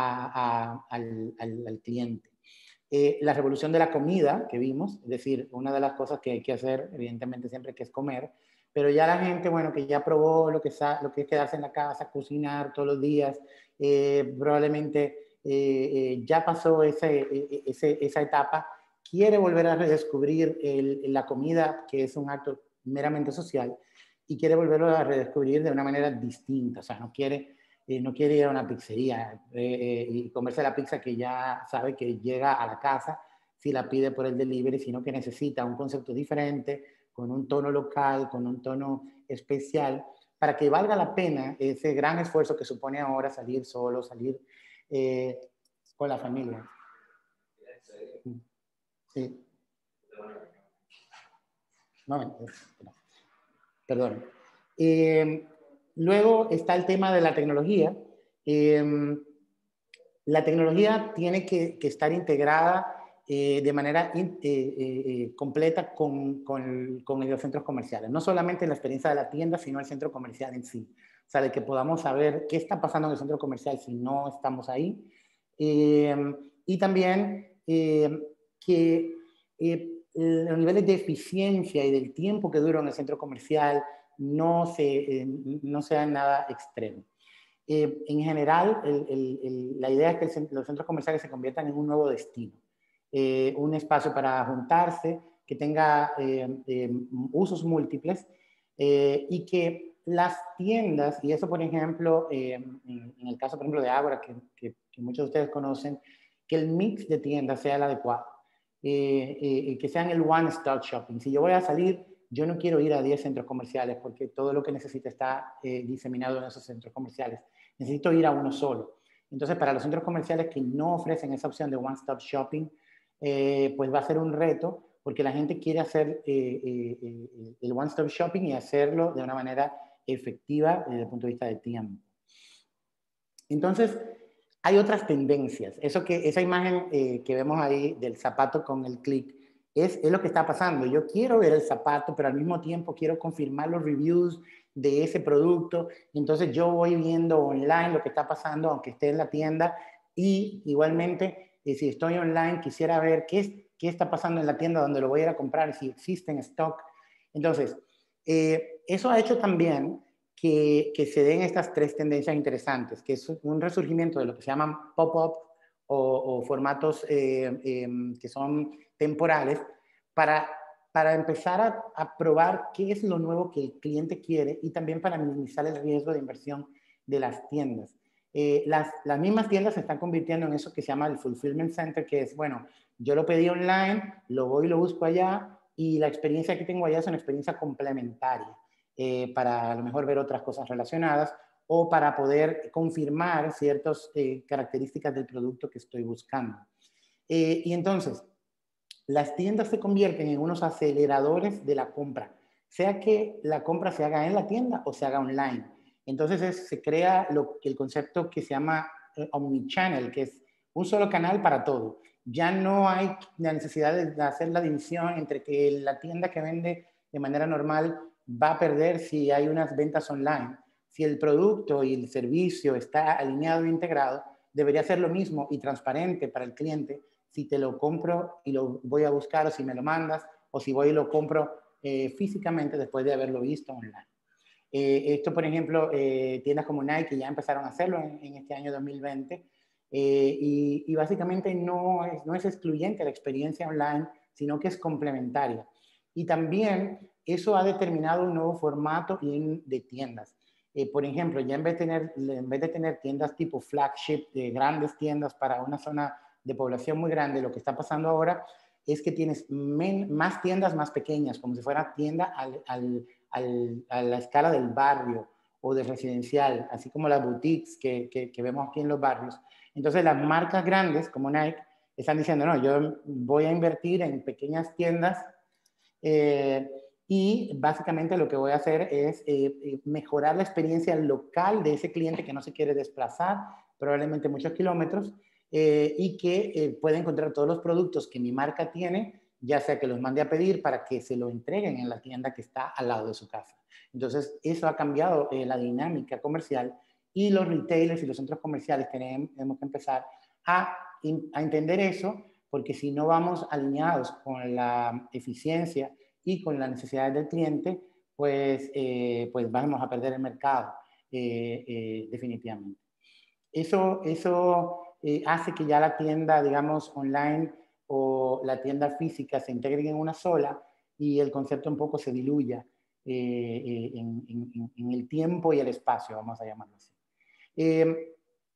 a, a, al, al, al cliente. Eh, la revolución de la comida que vimos, es decir, una de las cosas que hay que hacer, evidentemente siempre que es comer, pero ya la gente, bueno, que ya probó lo que, lo que es quedarse en la casa, cocinar todos los días, eh, probablemente eh, eh, ya pasó ese, ese, esa etapa, quiere volver a redescubrir el, la comida, que es un acto meramente social, y quiere volverlo a redescubrir de una manera distinta, o sea, no quiere... Eh, no quiere ir a una pizzería eh, y comerse la pizza que ya sabe que llega a la casa si la pide por el delivery, sino que necesita un concepto diferente, con un tono local, con un tono especial, para que valga la pena ese gran esfuerzo que supone ahora salir solo, salir eh, con la familia. Sí. No, perdón. Eh, Luego está el tema de la tecnología. Eh, la tecnología tiene que, que estar integrada eh, de manera in, eh, eh, completa con, con, con los centros comerciales. No solamente en la experiencia de la tienda, sino el centro comercial en sí. O sea, de que podamos saber qué está pasando en el centro comercial si no estamos ahí. Eh, y también eh, que eh, los niveles de eficiencia y del tiempo que dura en el centro comercial no, se, eh, no sea nada extremo. Eh, en general, el, el, el, la idea es que el, los centros comerciales se conviertan en un nuevo destino, eh, un espacio para juntarse, que tenga eh, eh, usos múltiples eh, y que las tiendas, y eso por ejemplo, eh, en, en el caso por ejemplo de Ágora, que, que, que muchos de ustedes conocen, que el mix de tiendas sea el adecuado, eh, eh, que sean el one-stop shopping. Si yo voy a salir, yo no quiero ir a diez centros comerciales porque todo lo que necesito está eh, diseminado en esos centros comerciales. Necesito ir a uno solo. Entonces, para los centros comerciales que no ofrecen esa opción de one-stop shopping, eh, pues va a ser un reto porque la gente quiere hacer eh, eh, eh, el one-stop shopping y hacerlo de una manera efectiva desde el punto de vista de tiempo. Entonces, hay otras tendencias. Eso que, esa imagen eh, que vemos ahí del zapato con el clic es, es lo que está pasando. Yo quiero ver el zapato, pero al mismo tiempo quiero confirmar los reviews de ese producto. Entonces yo voy viendo online lo que está pasando, aunque esté en la tienda. Y igualmente, eh, si estoy online, quisiera ver qué, es, qué está pasando en la tienda donde lo voy a ir a comprar, si existe en stock. Entonces, eh, eso ha hecho también que, que se den estas tres tendencias interesantes, que es un resurgimiento de lo que se llaman pop-up o, o formatos eh, eh, que son temporales para, para empezar a, a probar qué es lo nuevo que el cliente quiere y también para minimizar el riesgo de inversión de las tiendas. Eh, las, las mismas tiendas se están convirtiendo en eso que se llama el fulfillment center, que es, bueno, yo lo pedí online, lo voy y lo busco allá y la experiencia que tengo allá es una experiencia complementaria. Eh, para a lo mejor ver otras cosas relacionadas o para poder confirmar ciertas eh, características del producto que estoy buscando. Eh, y entonces, las tiendas se convierten en unos aceleradores de la compra, sea que la compra se haga en la tienda o se haga online. Entonces es, se crea lo, el concepto que se llama eh, omnichannel, que es un solo canal para todo. Ya no hay la necesidad de hacer la división entre que la tienda que vende de manera normal va a perder si hay unas ventas online. Si el producto y el servicio está alineado e integrado, debería ser lo mismo y transparente para el cliente si te lo compro y lo voy a buscar o si me lo mandas o si voy y lo compro eh, físicamente después de haberlo visto online. Eh, esto, por ejemplo, eh, tiendas como Nike ya empezaron a hacerlo en, en este año dos mil veinte eh, y, y básicamente no es, no es excluyente la experiencia online, sino que es complementaria. Y también eso ha determinado un nuevo formato de tiendas. Eh, por ejemplo, ya en vez, de tener, en vez de tener tiendas tipo flagship, de grandes tiendas para una zona de población muy grande, lo que está pasando ahora es que tienes men, más tiendas más pequeñas, como si fuera tienda al, al, al, a la escala del barrio o de residencial, así como las boutiques que, que, que vemos aquí en los barrios. Entonces las marcas grandes como Nike están diciendo, no, yo voy a invertir en pequeñas tiendas eh, y básicamente lo que voy a hacer es eh, mejorar la experiencia local de ese cliente que no se quiere desplazar, probablemente muchos kilómetros, eh, y que eh, puede encontrar todos los productos que mi marca tiene, ya sea que los mande a pedir para que se lo entreguen en la tienda que está al lado de su casa. Entonces, eso ha cambiado eh, la dinámica comercial y los retailers y los centros comerciales tenemos, tenemos que empezar a, a entender eso, porque si no vamos alineados con la eficiencia y con las necesidades del cliente, pues, eh, pues vamos a perder el mercado eh, eh, definitivamente. Eso, eso eh, hace que ya la tienda, digamos, online o la tienda física se integren en una sola y el concepto un poco se diluya eh, eh, en, en, en el tiempo y el espacio, vamos a llamarlo así. Eh,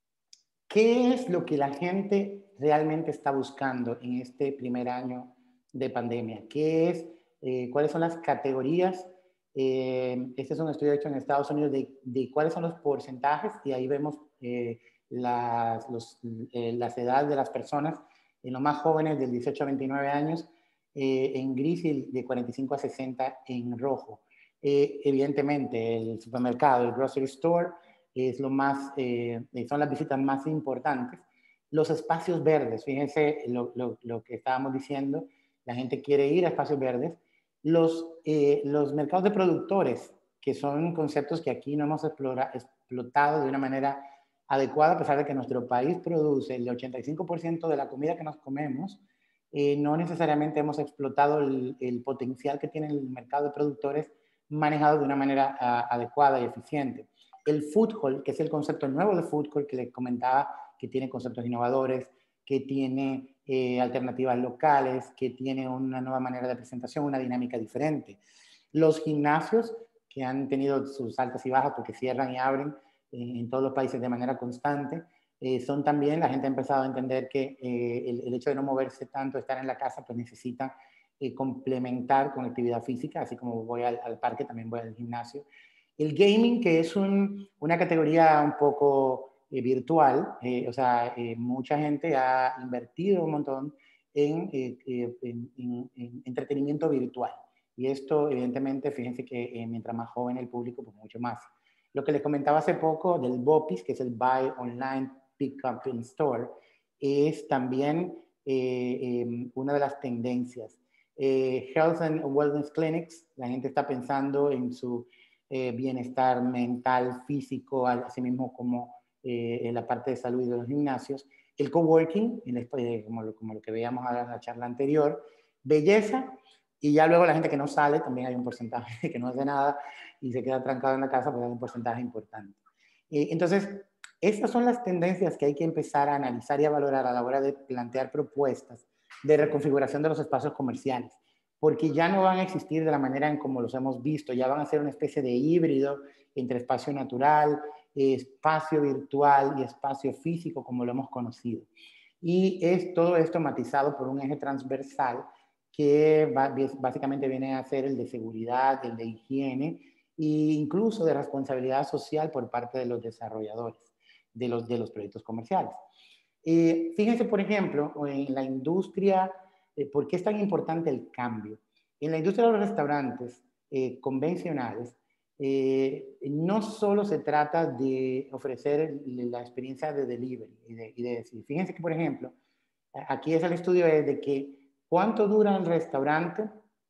¿Qué es lo que la gente realmente está buscando en este primer año de pandemia? ¿Qué es, eh, ¿Cuáles son las categorías? Eh, este es un estudio hecho en Estados Unidos de, de cuáles son los porcentajes y ahí vemos eh, las, los, eh, las edades de las personas, en los más jóvenes del dieciocho a veintinueve años eh, en gris y de cuarenta y cinco a sesenta en rojo. Eh, evidentemente el supermercado, el grocery store, es lo más, eh, son las visitas más importantes. Los espacios verdes, fíjense lo, lo, lo que estábamos diciendo, la gente quiere ir a espacios verdes. Los, eh, los mercados de productores, que son conceptos que aquí no hemos explora, explotado de una manera adecuada, a pesar de que nuestro país produce el ochenta y cinco por ciento de la comida que nos comemos, eh, no necesariamente hemos explotado el, el potencial que tiene el mercado de productores manejado de una manera a, adecuada y eficiente. El food hall, que es el concepto nuevo de food hall que les comentaba, que tiene conceptos innovadores, que tiene eh, alternativas locales, que tiene una nueva manera de presentación, una dinámica diferente. Los gimnasios, que han tenido sus altas y bajas porque cierran y abren eh, en todos los países de manera constante, eh, son también, la gente ha empezado a entender que eh, el, el hecho de no moverse tanto, estar en la casa, pues necesita eh, complementar con actividad física, así como voy al, al parque, también voy al gimnasio. El gaming, que es un, una categoría un poco eh, virtual, eh, o sea, eh, mucha gente ha invertido un montón en, eh, en, en, en entretenimiento virtual. Y esto, evidentemente, fíjense que eh, mientras más joven el público, pues mucho más. Lo que les comentaba hace poco del BOPIS, que es el Buy Online Pick Up in Store, es también eh, eh, una de las tendencias. Eh, Health and Wellness Clinics, la gente está pensando en su eh, bienestar mental, físico, así mismo como eh, en la parte de salud y de los gimnasios. El coworking, eh, como, lo, como lo que veíamos en la charla anterior. Belleza, y ya luego la gente que no sale, también hay un porcentaje que no hace nada y se queda trancado en la casa, pues hay un porcentaje importante. Eh, entonces, estas son las tendencias que hay que empezar a analizar y a valorar a la hora de plantear propuestas de reconfiguración de los espacios comerciales, porque ya no van a existir de la manera en como los hemos visto, ya van a ser una especie de híbrido entre espacio natural, espacio virtual y espacio físico como lo hemos conocido. Y es todo esto matizado por un eje transversal que básicamente viene a ser el de seguridad, el de higiene e incluso de responsabilidad social por parte de los desarrolladores de los, de los proyectos comerciales. Eh, fíjense, por ejemplo, en la industria, eh, ¿por qué es tan importante el cambio? En la industria de los restaurantes eh, convencionales, eh, no solo se trata de ofrecer la experiencia de delivery y de, y de decir, fíjense que, por ejemplo, aquí es el estudio de que cuánto dura el restaurante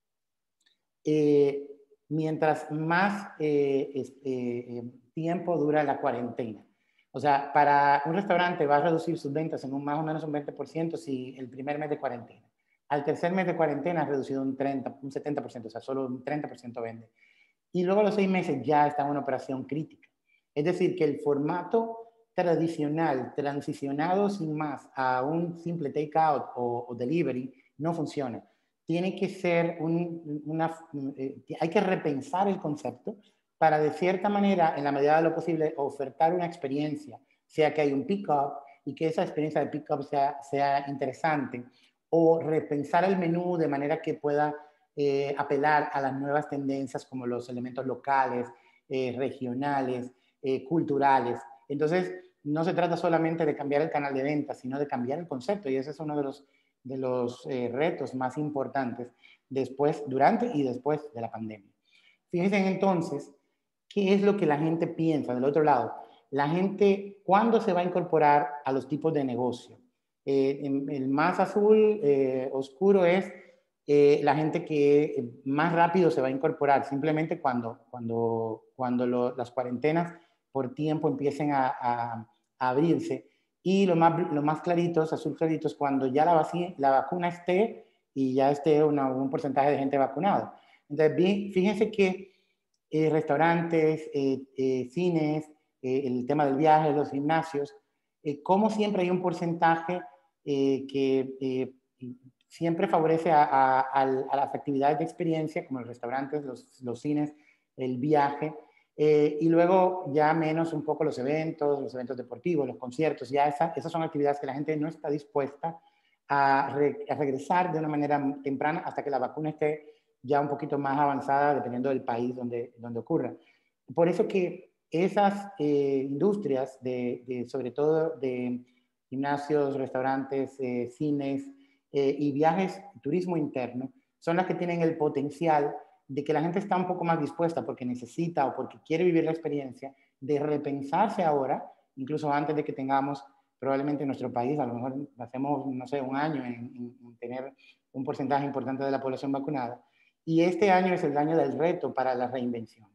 eh, mientras más eh, este, eh, tiempo dura la cuarentena. O sea, para un restaurante va a reducir sus ventas en un más o menos un veinte por ciento si el primer mes de cuarentena. Al tercer mes de cuarentena ha reducido un, treinta, un setenta por ciento, o sea, solo un treinta por ciento vende. Y luego a los seis meses ya está en una operación crítica. Es decir, que el formato tradicional, transicionado sin más a un simple take-out o, o delivery, no funciona. Tiene que ser un, una, eh, hay que repensar el concepto para de cierta manera, en la medida de lo posible, ofertar una experiencia, sea que hay un pick-up y que esa experiencia de pick-up sea, sea interesante, o repensar el menú de manera que pueda eh, apelar a las nuevas tendencias como los elementos locales, eh, regionales, eh, culturales. Entonces, no se trata solamente de cambiar el canal de venta, sino de cambiar el concepto, y ese es uno de los de los eh, retos más importantes después, durante y después de la pandemia. Fíjense entonces, ¿qué es lo que la gente piensa del otro lado? La gente, ¿cuándo se va a incorporar a los tipos de negocio? Eh, en, el más azul eh, oscuro es eh, la gente que más rápido se va a incorporar, simplemente cuando, cuando, cuando lo, las cuarentenas por tiempo empiecen a, a, a abrirse. Y lo más, lo más claritos, azul claritos, cuando ya la, vaci, la vacuna esté y ya esté una, un porcentaje de gente vacunado. Entonces, bien, fíjense que eh, restaurantes, eh, eh, cines, eh, el tema del viaje, los gimnasios, eh, como siempre hay un porcentaje eh, que eh, siempre favorece a, a, a, las actividades de experiencia, como los restaurantes, los, los cines, el viaje, Eh, y luego ya menos un poco los eventos, los eventos deportivos, los conciertos, ya esa, esas son actividades que la gente no está dispuesta a, re, a regresar de una manera temprana hasta que la vacuna esté ya un poquito más avanzada dependiendo del país donde, donde ocurra. Por eso que esas eh, industrias, de, de, sobre todo de gimnasios, restaurantes, eh, cines eh, y viajes, turismo interno, son las que tienen el potencial de que la gente está un poco más dispuesta porque necesita o porque quiere vivir la experiencia, de repensarse ahora, incluso antes de que tengamos probablemente en nuestro país, a lo mejor hacemos, no sé, un año en, en, en tener un porcentaje importante de la población vacunada. Y este año es el año del reto para la reinvención,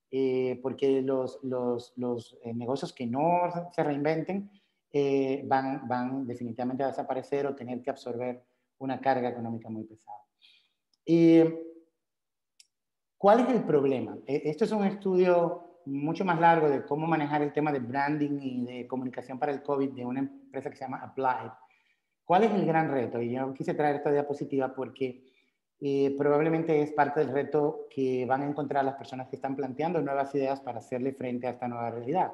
eh, porque los, los, los eh, negocios que no se reinventen eh, van, van definitivamente a desaparecer o tener que absorber una carga económica muy pesada. Eh, ¿Cuál es el problema? Esto es un estudio mucho más largo de cómo manejar el tema de branding y de comunicación para el COVID de una empresa que se llama Applied. ¿Cuál es el gran reto? Y yo quise traer esta diapositiva porque eh, probablemente es parte del reto que van a encontrar las personas que están planteando nuevas ideas para hacerle frente a esta nueva realidad.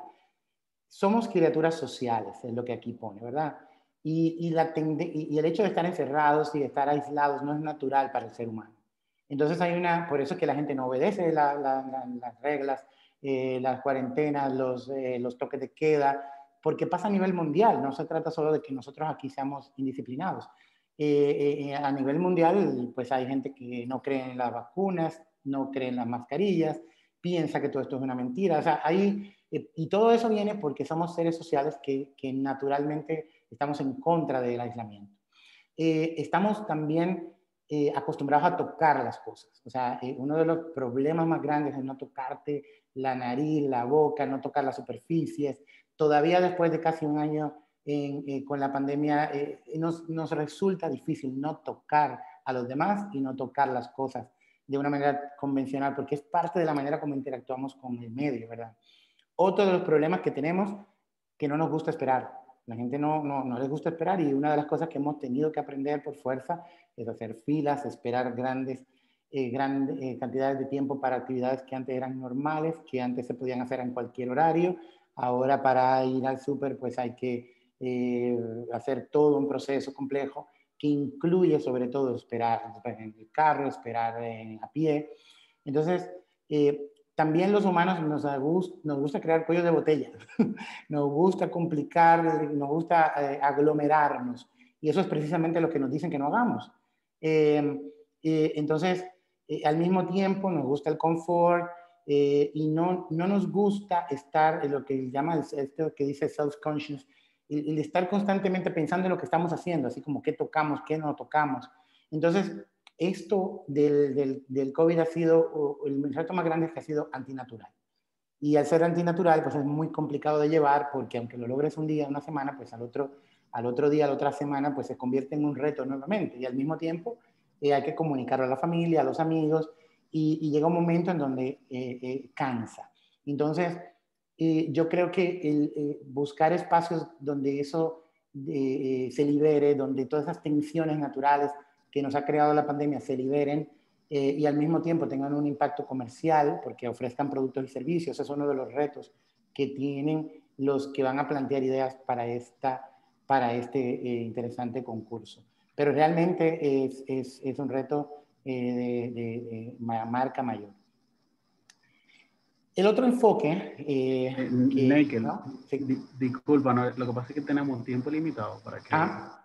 Somos criaturas sociales, es lo que aquí pone, ¿verdad? Y, y, la y, y el hecho de estar encerrados y de estar aislados no es natural para el ser humano. Entonces hay una, por eso es que la gente no obedece la, la, la, las reglas, eh, las cuarentenas, los, eh, los toques de queda, porque pasa a nivel mundial, no se trata solo de que nosotros aquí seamos indisciplinados. Eh, eh, a nivel mundial, pues hay gente que no cree en las vacunas, no cree en las mascarillas, piensa que todo esto es una mentira, o sea, hay, eh, y todo eso viene porque somos seres sociales que, que naturalmente estamos en contra del aislamiento. Eh, estamos también eh, acostumbrados a tocar las cosas. O sea, eh, uno de los problemas más grandes es no tocarte la nariz, la boca, no tocar las superficies. Todavía después de casi un año en, eh, con la pandemia, eh, nos, nos resulta difícil no tocar a los demás y no tocar las cosas de una manera convencional, porque es parte de la manera como interactuamos con el medio, ¿verdad? Otro de los problemas que tenemos, que no nos gusta esperar. La gente no, no, no les gusta esperar y una de las cosas que hemos tenido que aprender por fuerza es hacer filas, esperar grandes, eh, grandes eh, cantidades de tiempo para actividades que antes eran normales, que antes se podían hacer en cualquier horario. Ahora para ir al súper pues hay que eh, hacer todo un proceso complejo que incluye sobre todo esperar en el carro, esperar eh, a pie. Entonces, eh, también los humanos nos, gusta, nos gusta crear cuellos de botella, nos gusta complicar, nos gusta eh, aglomerarnos. Y eso es precisamente lo que nos dicen que no hagamos. Eh, eh, entonces, eh, al mismo tiempo nos gusta el confort eh, y no, no nos gusta estar en lo que llama, esto que dice self-conscious, el, el estar constantemente pensando en lo que estamos haciendo, así como qué tocamos, qué no tocamos. Entonces, esto del, del, del COVID ha sido, el reto más grande es que ha sido antinatural. Y al ser antinatural, pues es muy complicado de llevar porque aunque lo logres un día, una semana, pues al otro, al otro día, a la otra semana, pues se convierte en un reto nuevamente. Y al mismo tiempo eh, hay que comunicarlo a la familia, a los amigos, y, y llega un momento en donde eh, eh, cansa. Entonces, eh, yo creo que el, eh, buscar espacios donde eso eh, se libere, donde todas esas tensiones naturales que nos ha creado la pandemia se liberen eh, y al mismo tiempo tengan un impacto comercial porque ofrezcan productos y servicios. Es uno de los retos que tienen los que van a plantear ideas para, esta, para este eh, interesante concurso. Pero realmente es, es, es un reto eh, de, de, de marca mayor. El otro enfoque... Eh, eh, que, Neikel, ¿no? Sí. di, disculpa, no, lo que pasa es que tenemos tiempo limitado para que Ah.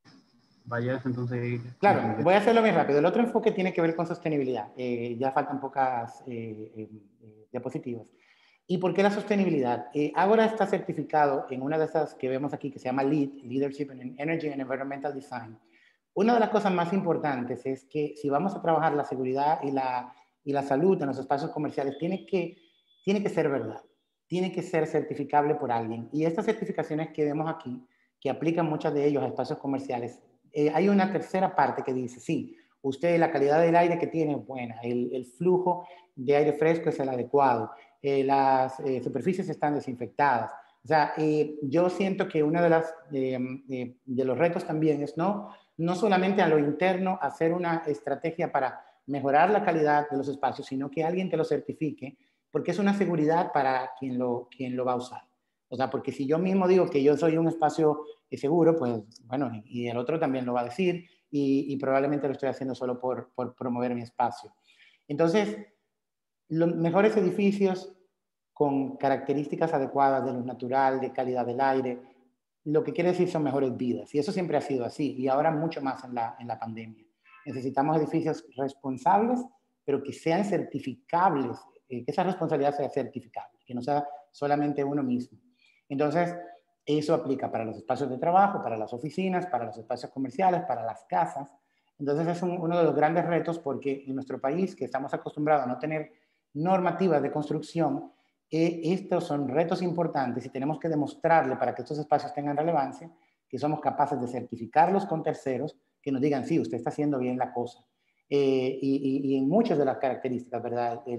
vayas entonces... Claro, voy a hacerlo muy rápido. El otro enfoque tiene que ver con sostenibilidad. Eh, ya faltan pocas eh, eh, eh, diapositivas. ¿Y por qué la sostenibilidad? Eh, Agora está certificado en una de esas que vemos aquí que se llama LEED, Leadership in Energy and Environmental Design. Una de las cosas más importantes es que si vamos a trabajar la seguridad y la, y la salud en los espacios comerciales, tiene que, tiene que ser verdad, tiene que ser certificable por alguien. Y estas certificaciones que vemos aquí, que aplican muchas de ellos a espacios comerciales, eh, hay una tercera parte que dice, sí, usted la calidad del aire que tiene es buena, el, el flujo de aire fresco es el adecuado, eh, las eh, superficies están desinfectadas. O sea, eh, yo siento que uno de, las, eh, eh, de los retos también es no, no solamente a lo interno hacer una estrategia para mejorar la calidad de los espacios, sino que alguien te lo certifique, porque es una seguridad para quien lo, quien lo va a usar. O sea, porque si yo mismo digo que yo soy un espacio seguro, pues bueno, y el otro también lo va a decir y, y probablemente lo estoy haciendo solo por, por promover mi espacio. Entonces, los mejores edificios con características adecuadas de luz natural, de calidad del aire, lo que quiere decir son mejores vidas. Y eso siempre ha sido así, y ahora mucho más en la, en la pandemia. Necesitamos edificios responsables, pero que sean certificables, eh, que esa responsabilidad sea certificable, que no sea solamente uno mismo. Entonces, eso aplica para los espacios de trabajo, para las oficinas, para los espacios comerciales, para las casas. Entonces, es un, uno de los grandes retos porque en nuestro país, que estamos acostumbrados a no tener normativas de construcción, eh, estos son retos importantes y tenemos que demostrarle para que estos espacios tengan relevancia que somos capaces de certificarlos con terceros que nos digan, sí, usted está haciendo bien la cosa. Eh, y, y, y en muchas de las características, ¿verdad? El,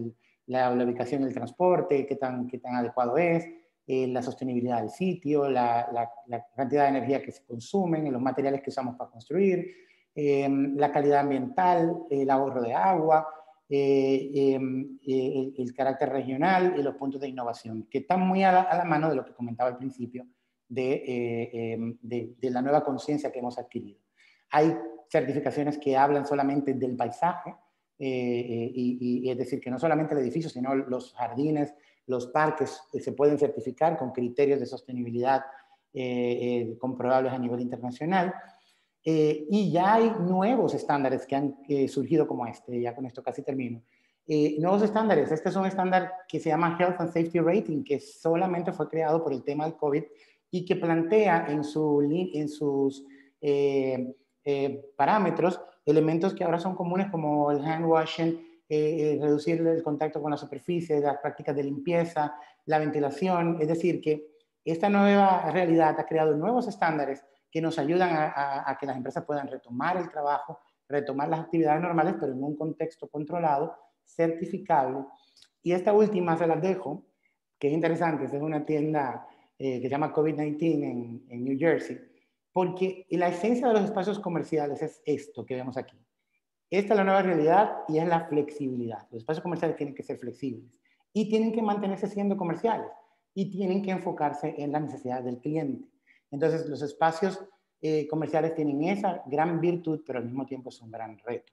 la, la ubicación del transporte, qué tan, qué tan adecuado es, eh, la sostenibilidad del sitio, la, la, la cantidad de energía que se consumen, los materiales que usamos para construir, eh, la calidad ambiental, el ahorro de agua, eh, eh, el, el carácter regional y los puntos de innovación, que están muy a la, a la mano de lo que comentaba al principio, de, eh, eh, de, de la nueva conciencia que hemos adquirido. Hay certificaciones que hablan solamente del paisaje, eh, eh, y, y es decir, que no solamente el edificio, sino los jardines, los parques eh, se pueden certificar con criterios de sostenibilidad eh, eh, comprobables a nivel internacional. Eh, y ya hay nuevos estándares que han eh, surgido como este, ya con esto casi termino. Eh, nuevos estándares, este es un estándar que se llama Health and Safety Rating, que solamente fue creado por el tema del COVID y que plantea en, su, en sus eh, eh, parámetros elementos que ahora son comunes como el hand washing, eh, eh, reducir el contacto con la superficie, las prácticas de limpieza, la ventilación, es decir, que esta nueva realidad ha creado nuevos estándares que nos ayudan a, a, a que las empresas puedan retomar el trabajo, retomar las actividades normales, pero en un contexto controlado, certificable. Y esta última se las dejo, que es interesante, es una tienda eh, que se llama COVID diecinueve en, en New Jersey, porque la esencia de los espacios comerciales es esto que vemos aquí. Esta es la nueva realidad y es la flexibilidad. Los espacios comerciales tienen que ser flexibles y tienen que mantenerse siendo comerciales y tienen que enfocarse en las necesidades del cliente. Entonces, los espacios eh, comerciales tienen esa gran virtud, pero al mismo tiempo es un gran reto.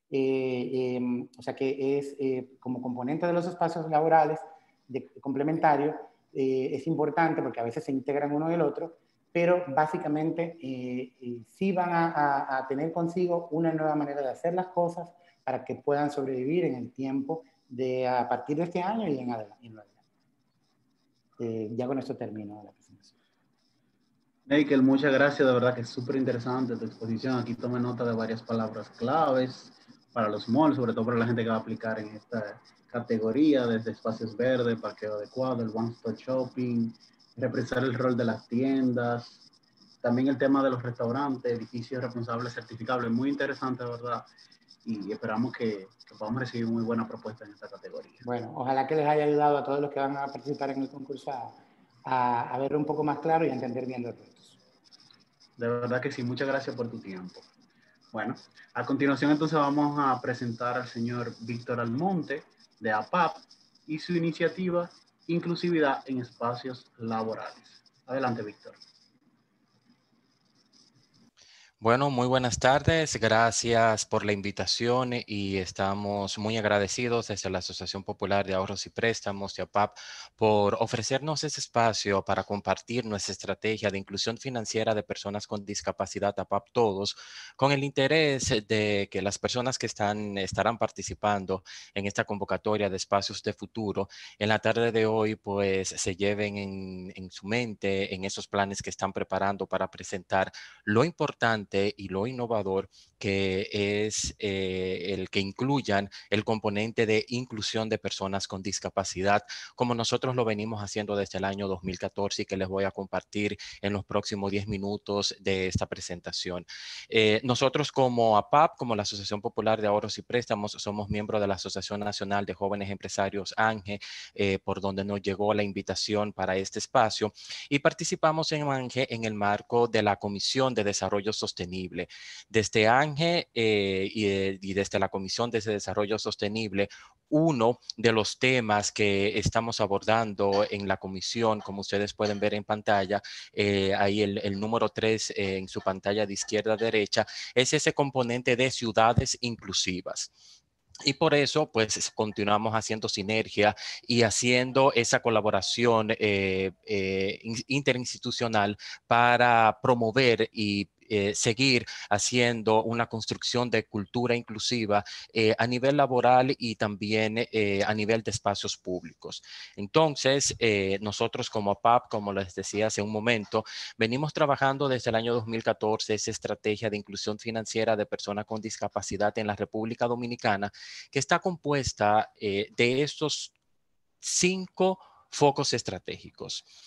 Eh, eh, o sea que es eh, como componente de los espacios laborales de, de complementario, eh, es importante porque a veces se integran uno del otro, pero básicamente eh, eh, sí van a, a, a tener consigo una nueva manera de hacer las cosas para que puedan sobrevivir en el tiempo de a partir de este año y en adelante. Eh, ya con esto termino la presentación. Neikel, muchas gracias, de verdad que es súper interesante tu exposición. Aquí tomé nota de varias palabras claves para los malls, sobre todo para la gente que va a aplicar en esta categoría, desde espacios verdes, parqueo adecuado, el one-stop shopping, representar el rol de las tiendas, también el tema de los restaurantes, edificios responsables certificables, muy interesante, de verdad, y esperamos que, que podamos recibir muy buena propuesta en esta categoría. Bueno, ojalá que les haya ayudado a todos los que van a participar en el concurso a, a, a ver un poco más claro y a entender bien los retos. De verdad que sí, muchas gracias por tu tiempo. Bueno, a continuación entonces vamos a presentar al señor Víctor Almonte de A P A P y su iniciativa Inclusividad en Espacios Laborales. Adelante, Víctor. Bueno, muy buenas tardes. Gracias por la invitación y estamos muy agradecidos desde la Asociación Popular de Ahorros y Préstamos de A P A P por ofrecernos ese espacio para compartir nuestra estrategia de inclusión financiera de personas con discapacidad A P A P Todos, con el interés de que las personas que están, estarán participando en esta convocatoria de espacios de futuro en la tarde de hoy pues se lleven en, en su mente, en esos planes que están preparando para presentar lo importante y lo innovador que es eh, el que incluyan el componente de inclusión de personas con discapacidad, como nosotros lo venimos haciendo desde el año dos mil catorce y que les voy a compartir en los próximos diez minutos de esta presentación. Eh, nosotros como A P A P, como la Asociación Popular de Ahorros y Préstamos, somos miembros de la Asociación Nacional de Jóvenes Empresarios ANGE, eh, por donde nos llegó la invitación para este espacio y participamos en ANGE en el marco de la Comisión de Desarrollo Sostenible. Desde ANGE eh, y, eh, y desde la Comisión de Desarrollo Sostenible, uno de los temas que estamos abordando en la comisión, como ustedes pueden ver en pantalla, eh, ahí el, el número tres eh, en su pantalla de izquierda a derecha, es ese componente de ciudades inclusivas. Y por eso, pues, continuamos haciendo sinergia y haciendo esa colaboración eh, eh, interinstitucional para promover y eh, seguir haciendo una construcción de cultura inclusiva eh, a nivel laboral y también eh, a nivel de espacios públicos. Entonces, eh, nosotros como A P A P, como les decía hace un momento, venimos trabajando desde el año dos mil catorce esa estrategia de inclusión financiera de personas con discapacidad en la República Dominicana, que está compuesta eh, de estos cinco focos estratégicos.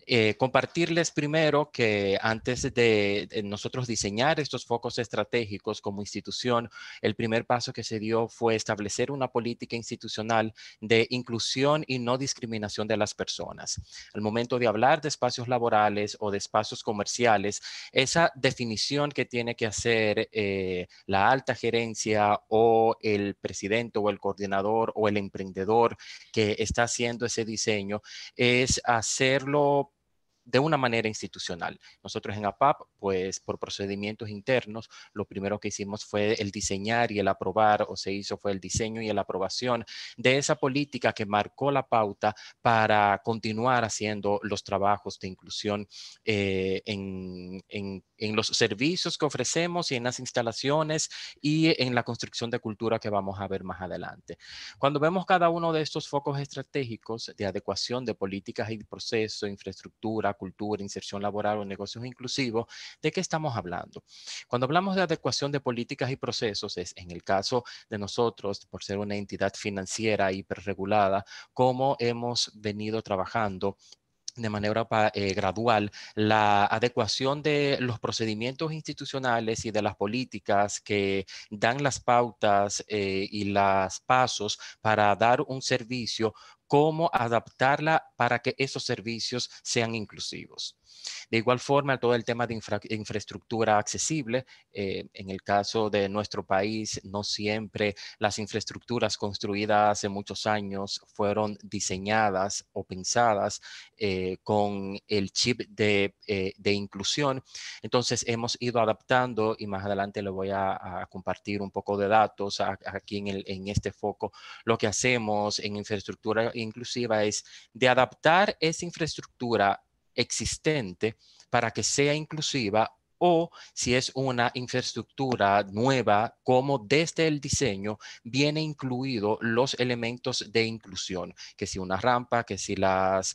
Eh, compartirles primero que antes de, de nosotros diseñar estos focos estratégicos como institución, el primer paso que se dio fue establecer una política institucional de inclusión y no discriminación de las personas. Al momento de hablar de espacios laborales o de espacios comerciales, esa definición que tiene que hacer eh, la alta gerencia o el presidente o el coordinador o el emprendedor que está haciendo ese diseño es hacerlo de una manera institucional. Nosotros en A P A P, pues por procedimientos internos, lo primero que hicimos fue el diseñar y el aprobar, o se hizo fue el diseño y la aprobación de esa política que marcó la pauta para continuar haciendo los trabajos de inclusión eh, en, en, en los servicios que ofrecemos y en las instalaciones y en la construcción de cultura que vamos a ver más adelante. Cuando vemos cada uno de estos focos estratégicos de adecuación de políticas y procesos, infraestructura, cultura, inserción laboral o negocios inclusivos, ¿de qué estamos hablando? Cuando hablamos de adecuación de políticas y procesos, es en el caso de nosotros, por ser una entidad financiera hiperregulada, cómo hemos venido trabajando de manera eh, gradual la adecuación de los procedimientos institucionales y de las políticas que dan las pautas eh, y los pasos para dar un servicio, cómo adaptarla para que esos servicios sean inclusivos. De igual forma, todo el tema de infra infraestructura accesible, eh, en el caso de nuestro país, no siempre las infraestructuras construidas hace muchos años fueron diseñadas o pensadas eh, con el chip de, eh, de inclusión. Entonces, hemos ido adaptando y más adelante le voy a, a compartir un poco de datos a, aquí en, el, en este foco. Lo que hacemos en infraestructura inclusiva es de adaptar esa infraestructura existente para que sea inclusiva, o si es una infraestructura nueva, como desde el diseño viene incluido los elementos de inclusión, que si una rampa, que si las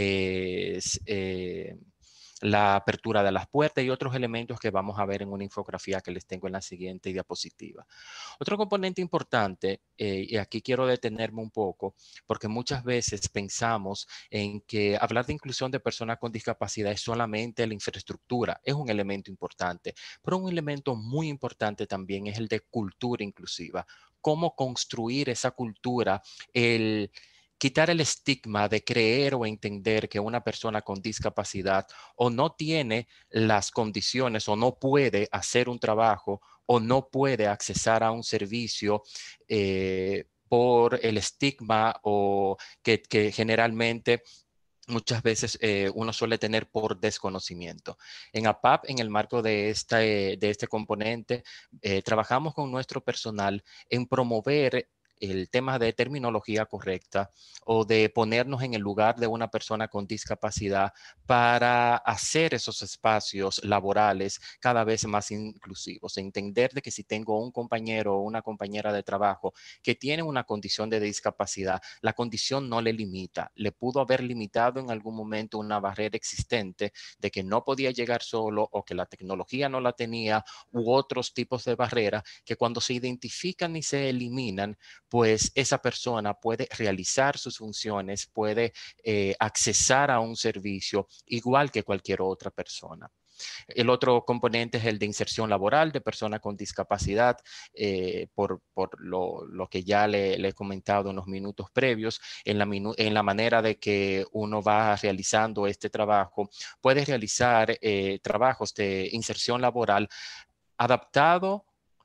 eh, eh, la apertura de las puertas y otros elementos que vamos a ver en una infografía que les tengo en la siguiente diapositiva. Otro componente importante, eh, y aquí quiero detenerme un poco, porque muchas veces pensamos en que hablar de inclusión de personas con discapacidad es solamente la infraestructura, es un elemento importante, pero un elemento muy importante también es el de cultura inclusiva. Cómo construir esa cultura, el quitar el estigma de creer o entender que una persona con discapacidad o no tiene las condiciones o no puede hacer un trabajo o no puede accesar a un servicio eh, por el estigma o que, que generalmente muchas veces eh, uno suele tener por desconocimiento. En A P A P, en el marco de este, de este componente, eh, trabajamos con nuestro personal en promover el tema de terminología correcta o de ponernos en el lugar de una persona con discapacidad para hacer esos espacios laborales cada vez más inclusivos. Entender de que si tengo un compañero o una compañera de trabajo que tiene una condición de discapacidad, la condición no le limita. Le pudo haber limitado en algún momento una barrera existente de que no podía llegar solo o que la tecnología no la tenía u otros tipos de barreras que cuando se identifican y se eliminan, pues esa persona puede realizar sus funciones, puede eh, accesar a un servicio igual que cualquier otra persona. El otro componente es el de inserción laboral de personas con discapacidad, eh, por, por lo, lo que ya le, le he comentado en los minutos previos, en la, minu en la manera de que uno va realizando este trabajo, puede realizar eh, trabajos de inserción laboral adaptado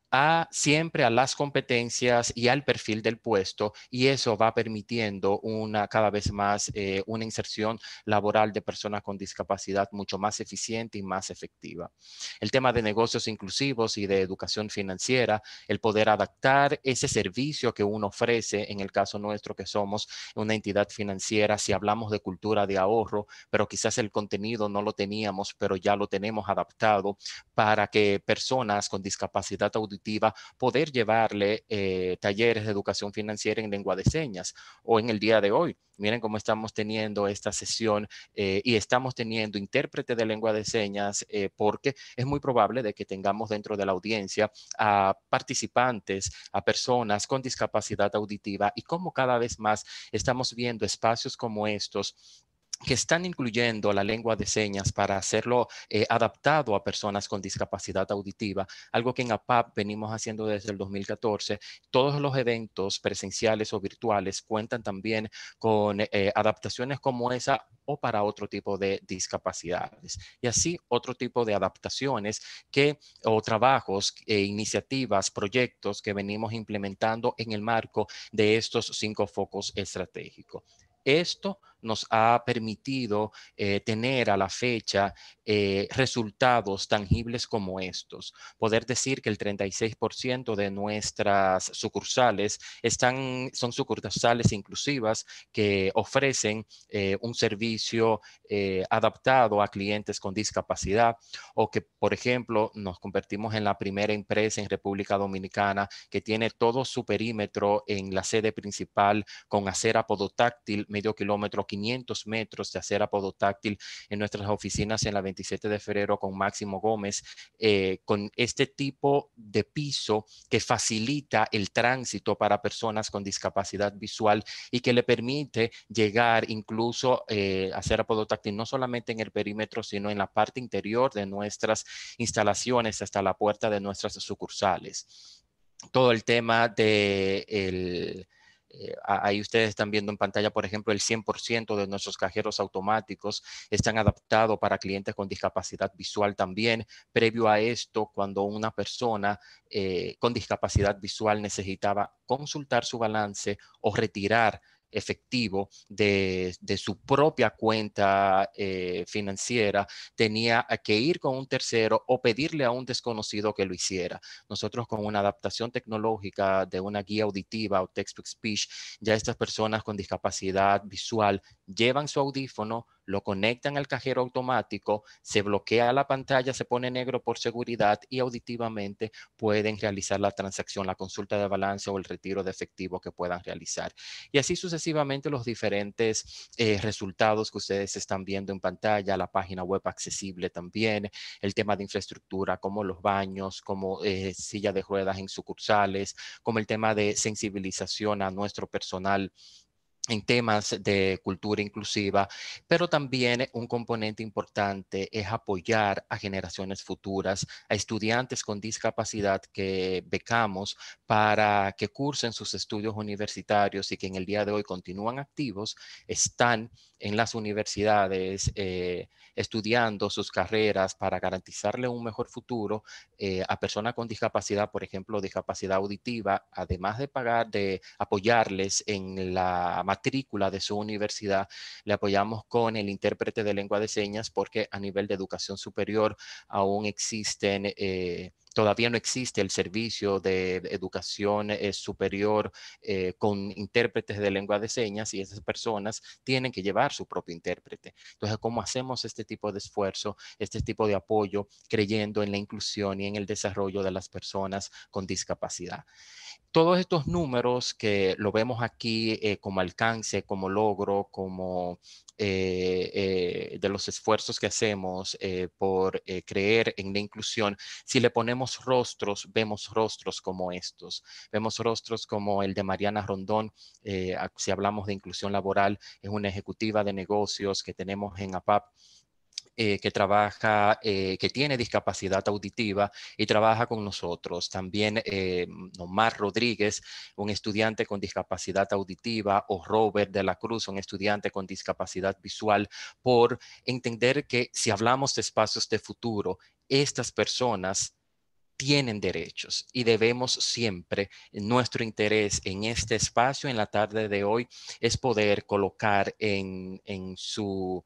a siempre a las competencias y al perfil del puesto, y eso va permitiendo una cada vez más eh, una inserción laboral de personas con discapacidad mucho más eficiente y más efectiva. El tema de negocios inclusivos y de educación financiera, el poder adaptar ese servicio que uno ofrece, en el caso nuestro que somos una entidad financiera, si hablamos de cultura de ahorro, pero quizás el contenido no lo teníamos, pero ya lo tenemos adaptado para que personas con discapacidad auditiva poder llevarle eh, talleres de educación financiera en lengua de señas, o en el día de hoy. Miren cómo estamos teniendo esta sesión eh, y estamos teniendo intérprete de lengua de señas eh, porque es muy probable de que tengamos dentro de la audiencia a participantes, a personas con discapacidad auditiva, y cómo cada vez más estamos viendo espacios como estos que están incluyendo la lengua de señas para hacerlo eh, adaptado a personas con discapacidad auditiva, algo que en A P A P venimos haciendo desde el dos mil catorce. Todos los eventos presenciales o virtuales cuentan también con eh, adaptaciones como esa o para otro tipo de discapacidades. Y así otro tipo de adaptaciones que, o trabajos, eh, iniciativas, proyectos que venimos implementando en el marco de estos cinco focos estratégicos. Esto nos ha permitido eh, tener a la fecha eh, resultados tangibles como estos. Poder decir que el treinta y seis por ciento de nuestras sucursales están, son sucursales inclusivas que ofrecen eh, un servicio eh, adaptado a clientes con discapacidad, o que, por ejemplo, nos convertimos en la primera empresa en República Dominicana que tiene todo su perímetro en la sede principal con acera podotáctil, medio kilómetro, quinientos metros de acera podotáctil en nuestras oficinas en la veintisiete de febrero con Máximo Gómez, eh, con este tipo de piso que facilita el tránsito para personas con discapacidad visual y que le permite llegar incluso eh, a acera podotáctil no solamente en el perímetro, sino en la parte interior de nuestras instalaciones hasta la puerta de nuestras sucursales. Todo el tema de el Eh, ahí ustedes están viendo en pantalla, por ejemplo, el cien por ciento de nuestros cajeros automáticos están adaptados para clientes con discapacidad visual también. Previo a esto, cuando una persona eh, con discapacidad visual necesitaba consultar su balance o retirar efectivo de, de su propia cuenta eh, financiera, tenía que ir con un tercero o pedirle a un desconocido que lo hiciera. Nosotros, con una adaptación tecnológica de una guía auditiva o text-to-speech, ya estas personas con discapacidad visual llevan su audífono, lo conectan al cajero automático, se bloquea la pantalla, se pone negro por seguridad y auditivamente pueden realizar la transacción, la consulta de balance o el retiro de efectivo que puedan realizar. Y así sucesivamente los diferentes eh, resultados que ustedes están viendo en pantalla, la página web accesible también, el tema de infraestructura como los baños, como eh, silla de ruedas en sucursales, como el tema de sensibilización a nuestro personal en temas de cultura inclusiva, pero también un componente importante es apoyar a generaciones futuras, a estudiantes con discapacidad que becamos para que cursen sus estudios universitarios y que en el día de hoy continúan activos, están en las universidades eh, estudiando sus carreras para garantizarle un mejor futuro eh, a personas con discapacidad, por ejemplo, discapacidad auditiva, además de pagar, de apoyarles en la matrícula de su universidad, le apoyamos con el intérprete de lengua de señas, porque a nivel de educación superior aún existen eh, todavía no existe el servicio de educación eh, superior eh, con intérpretes de lengua de señas, y esas personas tienen que llevar su propio intérprete. Entonces, ¿cómo hacemos este tipo de esfuerzo, este tipo de apoyo, creyendo en la inclusión y en el desarrollo de las personas con discapacidad? Todos estos números que lo vemos aquí eh, como alcance, como logro, como eh, eh, de los esfuerzos que hacemos eh, por eh, creer en la inclusión, si le ponemos rostros, vemos rostros como estos. Vemos rostros como el de Mariana Rondón, eh, si hablamos de inclusión laboral, es una ejecutiva de negocios que tenemos en A P A P. Eh, que trabaja, eh, que tiene discapacidad auditiva y trabaja con nosotros. También eh, Omar Rodríguez, un estudiante con discapacidad auditiva, o Robert de la Cruz, un estudiante con discapacidad visual, por entender que si hablamos de espacios de futuro, estas personas tienen derechos y debemos siempre, nuestro interés en este espacio, en la tarde de hoy, es poder colocar en, en su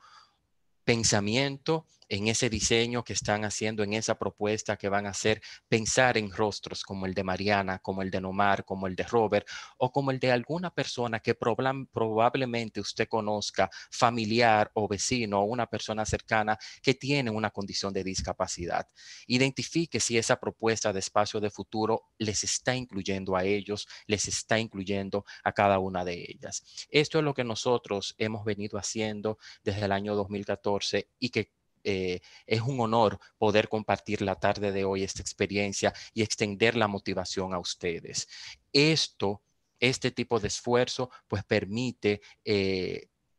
pensamiento, en ese diseño que están haciendo, en esa propuesta que van a hacer, pensar en rostros como el de Mariana, como el de Nomar, como el de Robert, o como el de alguna persona que probablemente usted conozca, familiar o vecino, o una persona cercana que tiene una condición de discapacidad. Identifique si esa propuesta de espacio de futuro les está incluyendo a ellos, les está incluyendo a cada una de ellas. Esto es lo que nosotros hemos venido haciendo desde el año dos mil catorce, y que eh, es un honor poder compartir la tarde de hoy esta experiencia y extender la motivación a ustedes. Esto, este tipo de esfuerzo, pues permite eh,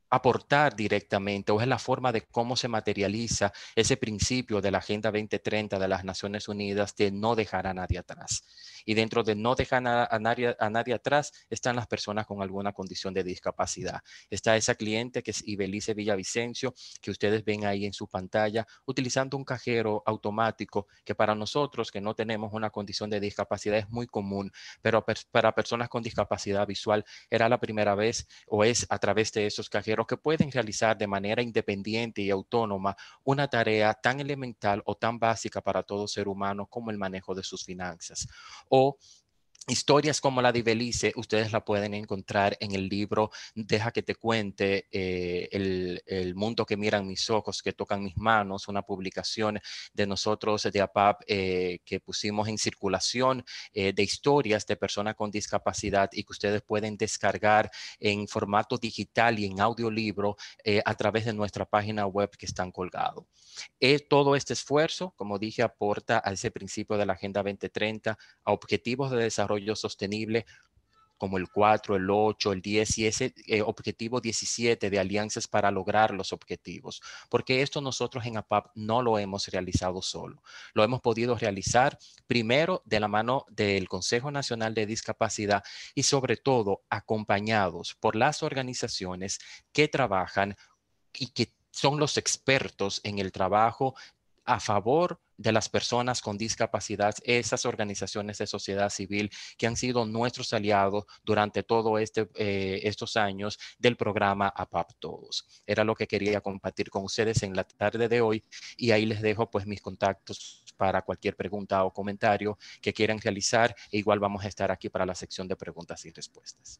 aportar directamente, o es la forma de cómo se materializa ese principio de la Agenda veinte treinta de las Naciones Unidas de no dejar a nadie atrás. Y dentro de no dejar a, a, nadie, a nadie atrás están las personas con alguna condición de discapacidad. Está esa cliente que es Ibelice Villavicencio, que ustedes ven ahí en su pantalla, utilizando un cajero automático que para nosotros que no tenemos una condición de discapacidad es muy común, pero para personas con discapacidad visual era la primera vez, o es a través de esos cajeros que pueden realizar de manera independiente y autónoma una tarea tan elemental o tan básica para todo ser humano como el manejo de sus finanzas. O historias como la de Ibelice, ustedes la pueden encontrar en el libro Deja que te cuente, eh, el, el mundo que miran mis ojos, que tocan mis manos, una publicación de nosotros de A P A P eh, que pusimos en circulación eh, de historias de personas con discapacidad y que ustedes pueden descargar en formato digital y en audiolibro eh, a través de nuestra página web que están colgados. Eh, todo este esfuerzo, como dije, aporta a ese principio de la Agenda veinte treinta, a objetivos de desarrollo sostenible como el cuatro, el ocho, el diez y ese eh, objetivo diecisiete de alianzas para lograr los objetivos. Porque esto nosotros en A P A P no lo hemos realizado solo. Lo hemos podido realizar primero de la mano del Consejo Nacional de Discapacidad y sobre todo acompañados por las organizaciones que trabajan y que son los expertos en el trabajo a favor de las personas con discapacidad, esas organizaciones de sociedad civil que han sido nuestros aliados durante todos este, eh, estos años del programa A P A P Todos. Era lo que quería compartir con ustedes en la tarde de hoy y ahí les dejo pues mis contactos para cualquier pregunta o comentario que quieran realizar. E igual vamos a estar aquí para la sección de preguntas y respuestas.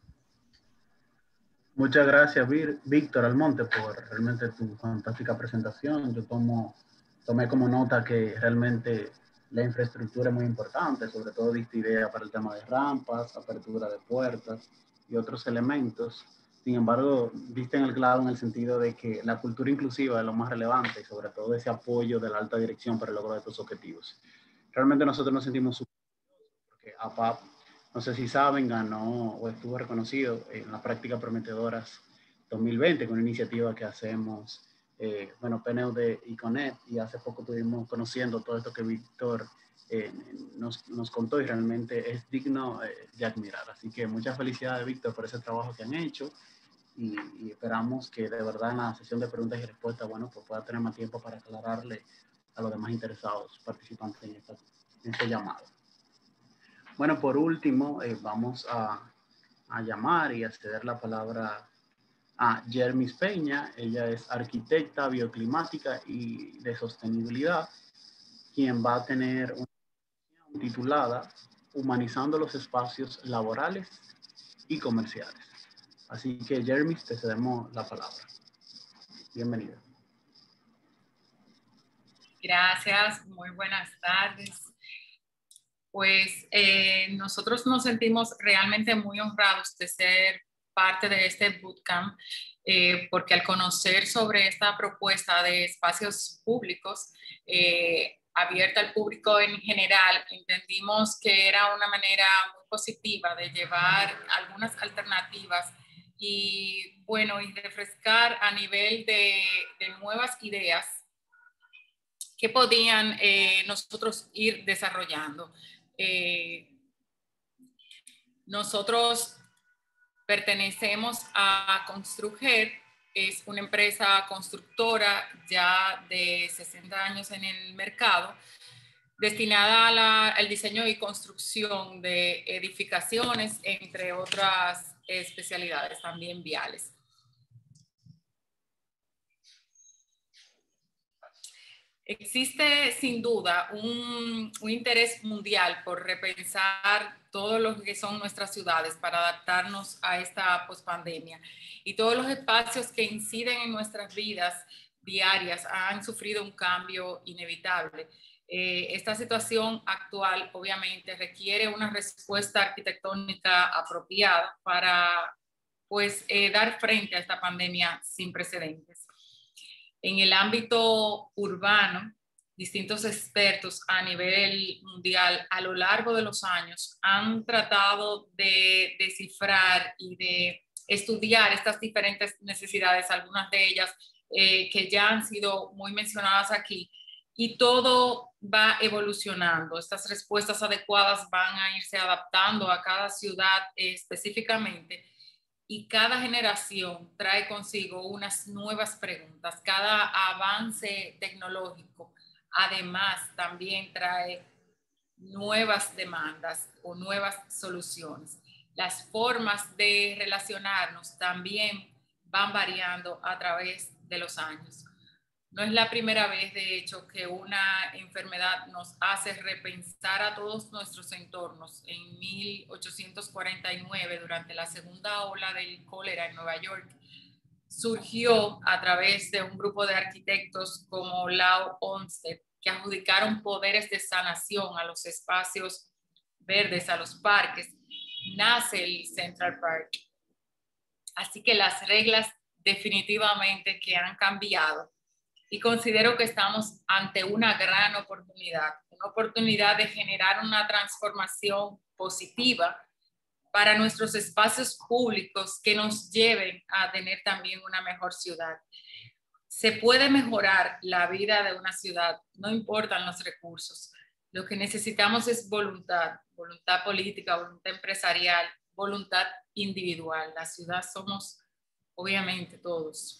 Muchas gracias, Víctor Almonte, por realmente tu fantástica presentación. Yo tomo, tomé como nota que realmente la infraestructura es muy importante, sobre todo diste idea para el tema de rampas, apertura de puertas y otros elementos. Sin embargo, diste en el clavo en el sentido de que la cultura inclusiva es lo más relevante y sobre todo ese apoyo de la alta dirección para el logro de estos objetivos. Realmente nosotros nos sentimos súper porque A P A P, no sé si saben, ganó o estuvo reconocido en las prácticas prometedoras dos mil veinte con una iniciativa que hacemos, eh, bueno, P N U D y CONET, y hace poco estuvimos conociendo todo esto que Víctor eh, nos, nos contó y realmente es digno eh, de admirar. Así que muchas felicidades, Víctor, por ese trabajo que han hecho y, y esperamos que de verdad en la sesión de preguntas y respuestas, bueno, pues pueda tener más tiempo para aclararle a los demás interesados participantes en, esta, en este llamado. Bueno, por último, eh, vamos a, a llamar y a ceder la palabra a Jermis Peña. Ella es arquitecta bioclimática y de sostenibilidad, quien va a tener una sesión titulada Humanizando los espacios laborales y comerciales. Así que, Jermis, te cedemos la palabra. Bienvenida. Gracias, muy buenas tardes. Pues eh, nosotros nos sentimos realmente muy honrados de ser parte de este bootcamp, eh, porque al conocer sobre esta propuesta de espacios públicos eh, abierta al público en general, entendimos que era una manera muy positiva de llevar algunas alternativas y, bueno, y refrescar a nivel de, de nuevas ideas que podían eh, nosotros ir desarrollando. Eh, nosotros pertenecemos a Construger, es una empresa constructora ya de sesenta años en el mercado, destinada a la, al diseño y construcción de edificaciones, entre otras especialidades también viales. Existe sin duda un, un interés mundial por repensar todo lo que son nuestras ciudades para adaptarnos a esta pospandemia, y todos los espacios que inciden en nuestras vidas diarias han sufrido un cambio inevitable. Eh, esta situación actual obviamente requiere una respuesta arquitectónica apropiada para pues, eh, dar frente a esta pandemia sin precedentes. En el ámbito urbano, distintos expertos a nivel mundial a lo largo de los años han tratado de descifrar y de estudiar estas diferentes necesidades, algunas de ellas eh, que ya han sido muy mencionadas aquí, y todo va evolucionando. Estas respuestas adecuadas van a irse adaptando a cada ciudad eh, específicamente, y cada generación trae consigo unas nuevas preguntas. Cada avance tecnológico además también trae nuevas demandas o nuevas soluciones. Las formas de relacionarnos también van variando a través de los años. No es la primera vez, de hecho, que una enfermedad nos hace repensar a todos nuestros entornos. En mil ochocientos cuarenta y nueve, durante la segunda ola del cólera en Nueva York, surgió a través de un grupo de arquitectos como Lau Olmsted, que adjudicaron poderes de sanación a los espacios verdes, a los parques. Nace el Central Park. Así que las reglas definitivamente que han cambiado, y considero que estamos ante una gran oportunidad, una oportunidad de generar una transformación positiva para nuestros espacios públicos que nos lleven a tener también una mejor ciudad. Se puede mejorar la vida de una ciudad, no importan los recursos. Lo que necesitamos es voluntad, voluntad política, voluntad empresarial, voluntad individual. La ciudad somos obviamente todos.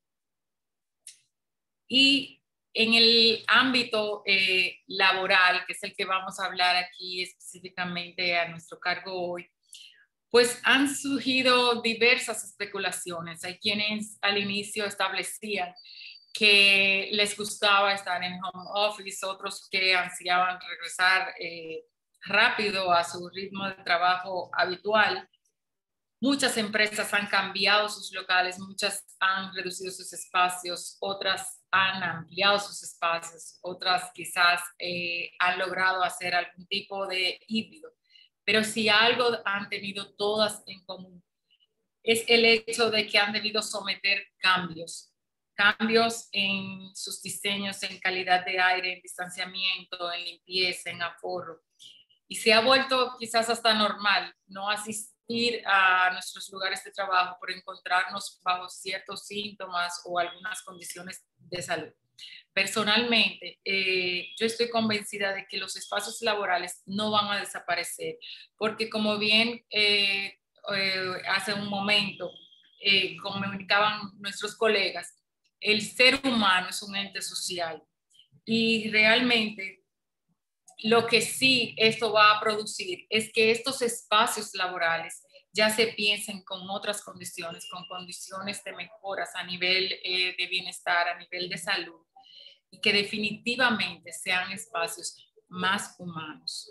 Y en el ámbito eh, laboral, que es el que vamos a hablar aquí específicamente a nuestro cargo hoy, pues han surgido diversas especulaciones. Hay quienes al inicio establecían que les gustaba estar en home office, otros que ansiaban regresar eh, rápido a su ritmo de trabajo habitual. Muchas empresas han cambiado sus locales, muchas han reducido sus espacios, otras han ampliado sus espacios, otras quizás eh, han logrado hacer algún tipo de híbrido. Pero si algo han tenido todas en común es el hecho de que han debido someter cambios, cambios en sus diseños, en calidad de aire, en distanciamiento, en limpieza, en aforo. Y se ha vuelto quizás hasta normal no asistir ir a nuestros lugares de trabajo por encontrarnos bajo ciertos síntomas o algunas condiciones de salud. Personalmente, eh, yo estoy convencida de que los espacios laborales no van a desaparecer, porque como bien eh, eh, hace un momento eh, comunicaban nuestros colegas, el ser humano es un ente social y realmente lo que sí esto va a producir es que estos espacios laborales ya se piensen con otras condiciones, con condiciones de mejoras a nivel eh, de bienestar, a nivel de salud, y que definitivamente sean espacios más humanos.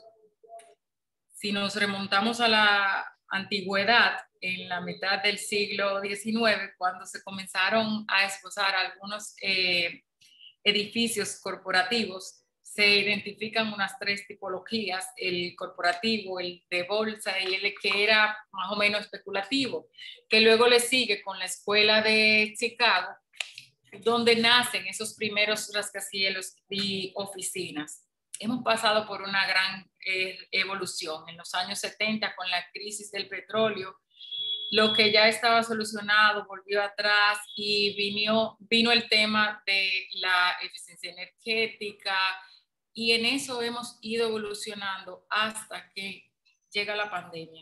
Si nos remontamos a la antigüedad, en la mitad del siglo diecinueve, cuando se comenzaron a esbozar algunos eh, edificios corporativos, se identifican unas tres tipologías: el corporativo, el de bolsa y el que era más o menos especulativo, que luego le sigue con la escuela de Chicago, donde nacen esos primeros rascacielos y oficinas. Hemos pasado por una gran eh, evolución. En los años setenta, con la crisis del petróleo, lo que ya estaba solucionado volvió atrás y vino, vino el tema de la eficiencia energética, y en eso hemos ido evolucionando hasta que llega la pandemia.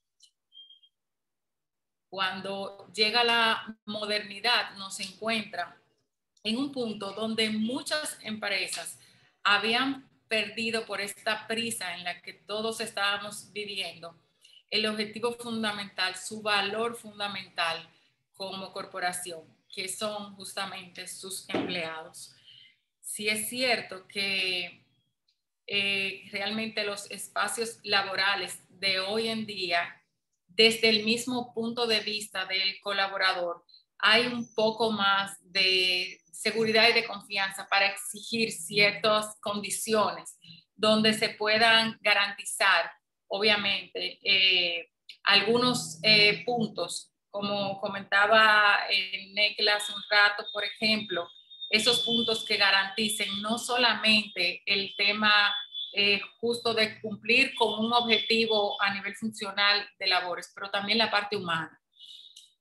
Cuando llega la modernidad, nos encuentra en un punto donde muchas empresas habían perdido, por esta prisa en la que todos estábamos viviendo, el objetivo fundamental, su valor fundamental como corporación, que son justamente sus empleados. Sí es cierto que eh, realmente los espacios laborales de hoy en día, desde el mismo punto de vista del colaborador, hay un poco más de seguridad y de confianza para exigir ciertas condiciones donde se puedan garantizar, obviamente, eh, algunos eh, puntos, como comentaba eh, Nekla hace un rato, por ejemplo, esos puntos que garanticen no solamente el tema eh, justo de cumplir con un objetivo a nivel funcional de labores, pero también la parte humana.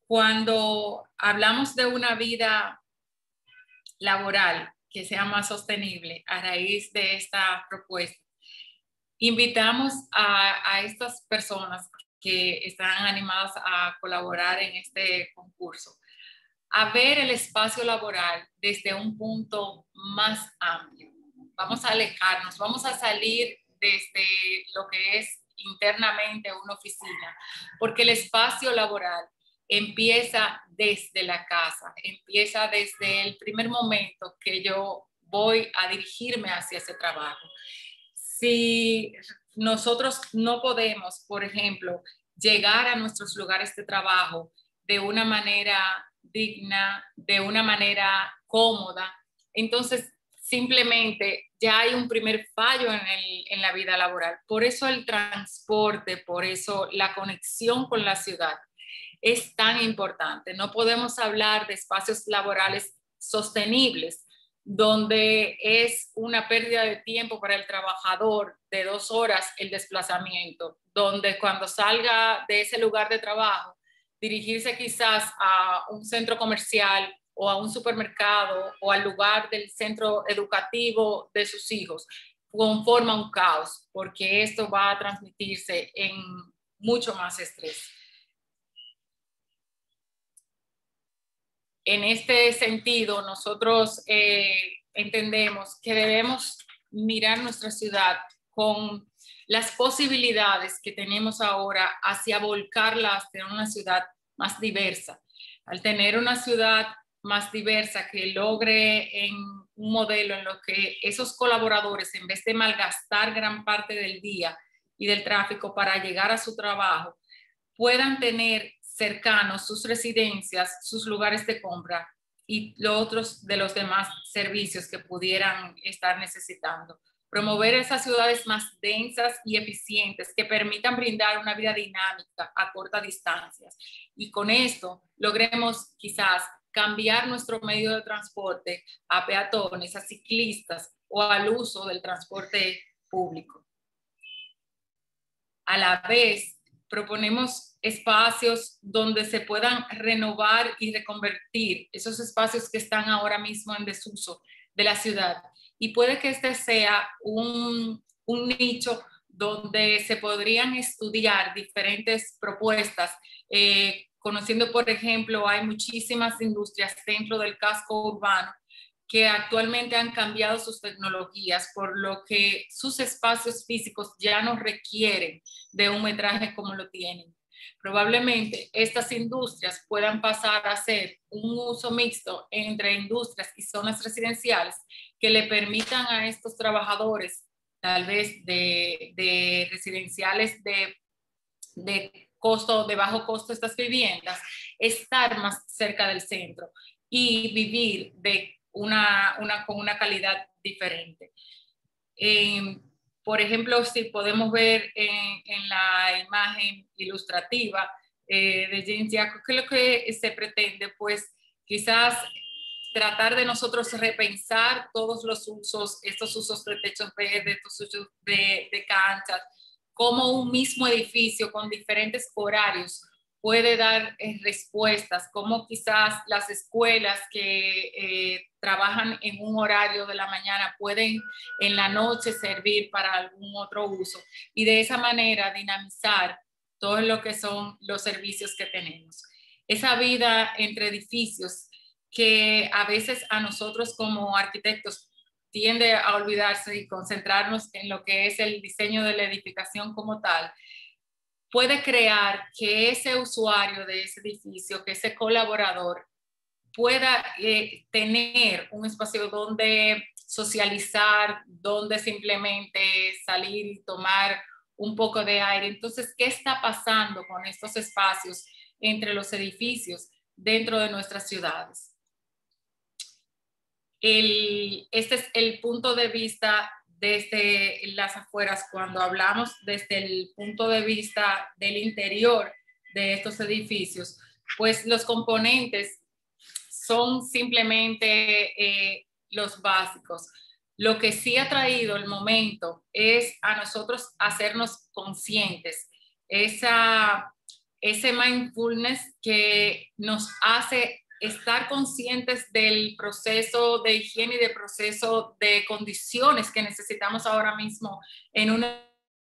cuando hablamos de una vida laboral que sea más sostenible a raíz de esta propuesta, invitamos a, a estas personas que están animadas a colaborar en este concurso a ver el espacio laboral desde un punto más amplio. Vamos a alejarnos, vamos a salir desde lo que es internamente una oficina, porque el espacio laboral empieza desde la casa, empieza desde el primer momento que yo voy a dirigirme hacia ese trabajo. Si nosotros no podemos, por ejemplo, llegar a nuestros lugares de trabajo de una manera digna, de una manera cómoda, entonces simplemente ya hay un primer fallo en, el, en la vida laboral. Por eso el transporte, por eso la conexión con la ciudad es tan importante. No podemos hablar de espacios laborales sostenibles, donde es una pérdida de tiempo para el trabajador de dos horas el desplazamiento, donde cuando salga de ese lugar de trabajo, dirigirse quizás a un centro comercial o a un supermercado o al lugar del centro educativo de sus hijos, conforma un caos, porque esto va a transmitirse en mucho más estrés. En este sentido, nosotros eh, entendemos que debemos mirar nuestra ciudad con las posibilidades que tenemos ahora hacia volcarla hacia una ciudad más diversa. Al tener una ciudad más diversa que logre en un modelo en lo que esos colaboradores, en vez de malgastar gran parte del día y del tráfico para llegar a su trabajo, puedan tener cercanos sus residencias, sus lugares de compra y los otros de los demás servicios que pudieran estar necesitando. Promover esas ciudades más densas y eficientes que permitan brindar una vida dinámica a cortas distancias. Y con esto logremos quizás cambiar nuestro medio de transporte a peatones, a ciclistas o al uso del transporte público. A la vez, proponemos espacios donde se puedan renovar y reconvertir esos espacios que están ahora mismo en desuso de la ciudad. Y puede que este sea un, un nicho donde se podrían estudiar diferentes propuestas. Eh, conociendo, por ejemplo, hay muchísimas industrias dentro del casco urbano que actualmente han cambiado sus tecnologías, por lo que sus espacios físicos ya no requieren de un metraje como lo tienen. Probablemente estas industrias puedan pasar a ser un uso mixto entre industrias y zonas residenciales que le permitan a estos trabajadores, tal vez de, de residenciales de, de costo, de bajo costo estas viviendas, estar más cerca del centro y vivir de una, una, con una calidad diferente. Eh, por ejemplo, si podemos ver en, en la imagen ilustrativa eh, de James Jaco, ¿qué es lo que se pretende? Pues quizás tratar de nosotros repensar todos los usos, estos usos de techos verdes, estos usos de, de canchas, como un mismo edificio con diferentes horarios puede dar eh, respuestas, como quizás las escuelas que eh, trabajan en un horario de la mañana pueden en la noche servir para algún otro uso y de esa manera dinamizar todo lo que son los servicios que tenemos. Esa vida entre edificios que a veces a nosotros como arquitectos tiende a olvidarse y concentrarnos en lo que es el diseño de la edificación como tal, puede crear que ese usuario de ese edificio, que ese colaborador pueda eh, tener un espacio donde socializar, donde simplemente salir y tomar un poco de aire. Entonces, ¿qué está pasando con estos espacios entre los edificios dentro de nuestras ciudades? El, este es el punto de vista desde las afueras, cuando hablamos desde el punto de vista del interior de estos edificios, pues los componentes son simplemente eh, los básicos. Lo que sí ha traído el momento es a nosotros hacernos conscientes, esa, ese mindfulness que nos hace estar conscientes del proceso de higiene y de proceso de condiciones que necesitamos ahora mismo en una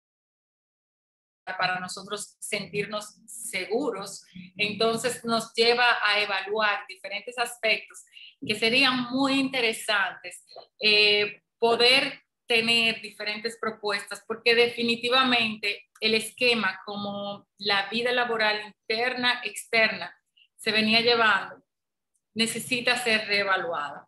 para nosotros sentirnos seguros. Entonces nos lleva a evaluar diferentes aspectos que serían muy interesantes eh, poder tener diferentes propuestas, porque definitivamente el esquema como la vida laboral interna, externa, se venía llevando, necesita ser reevaluada.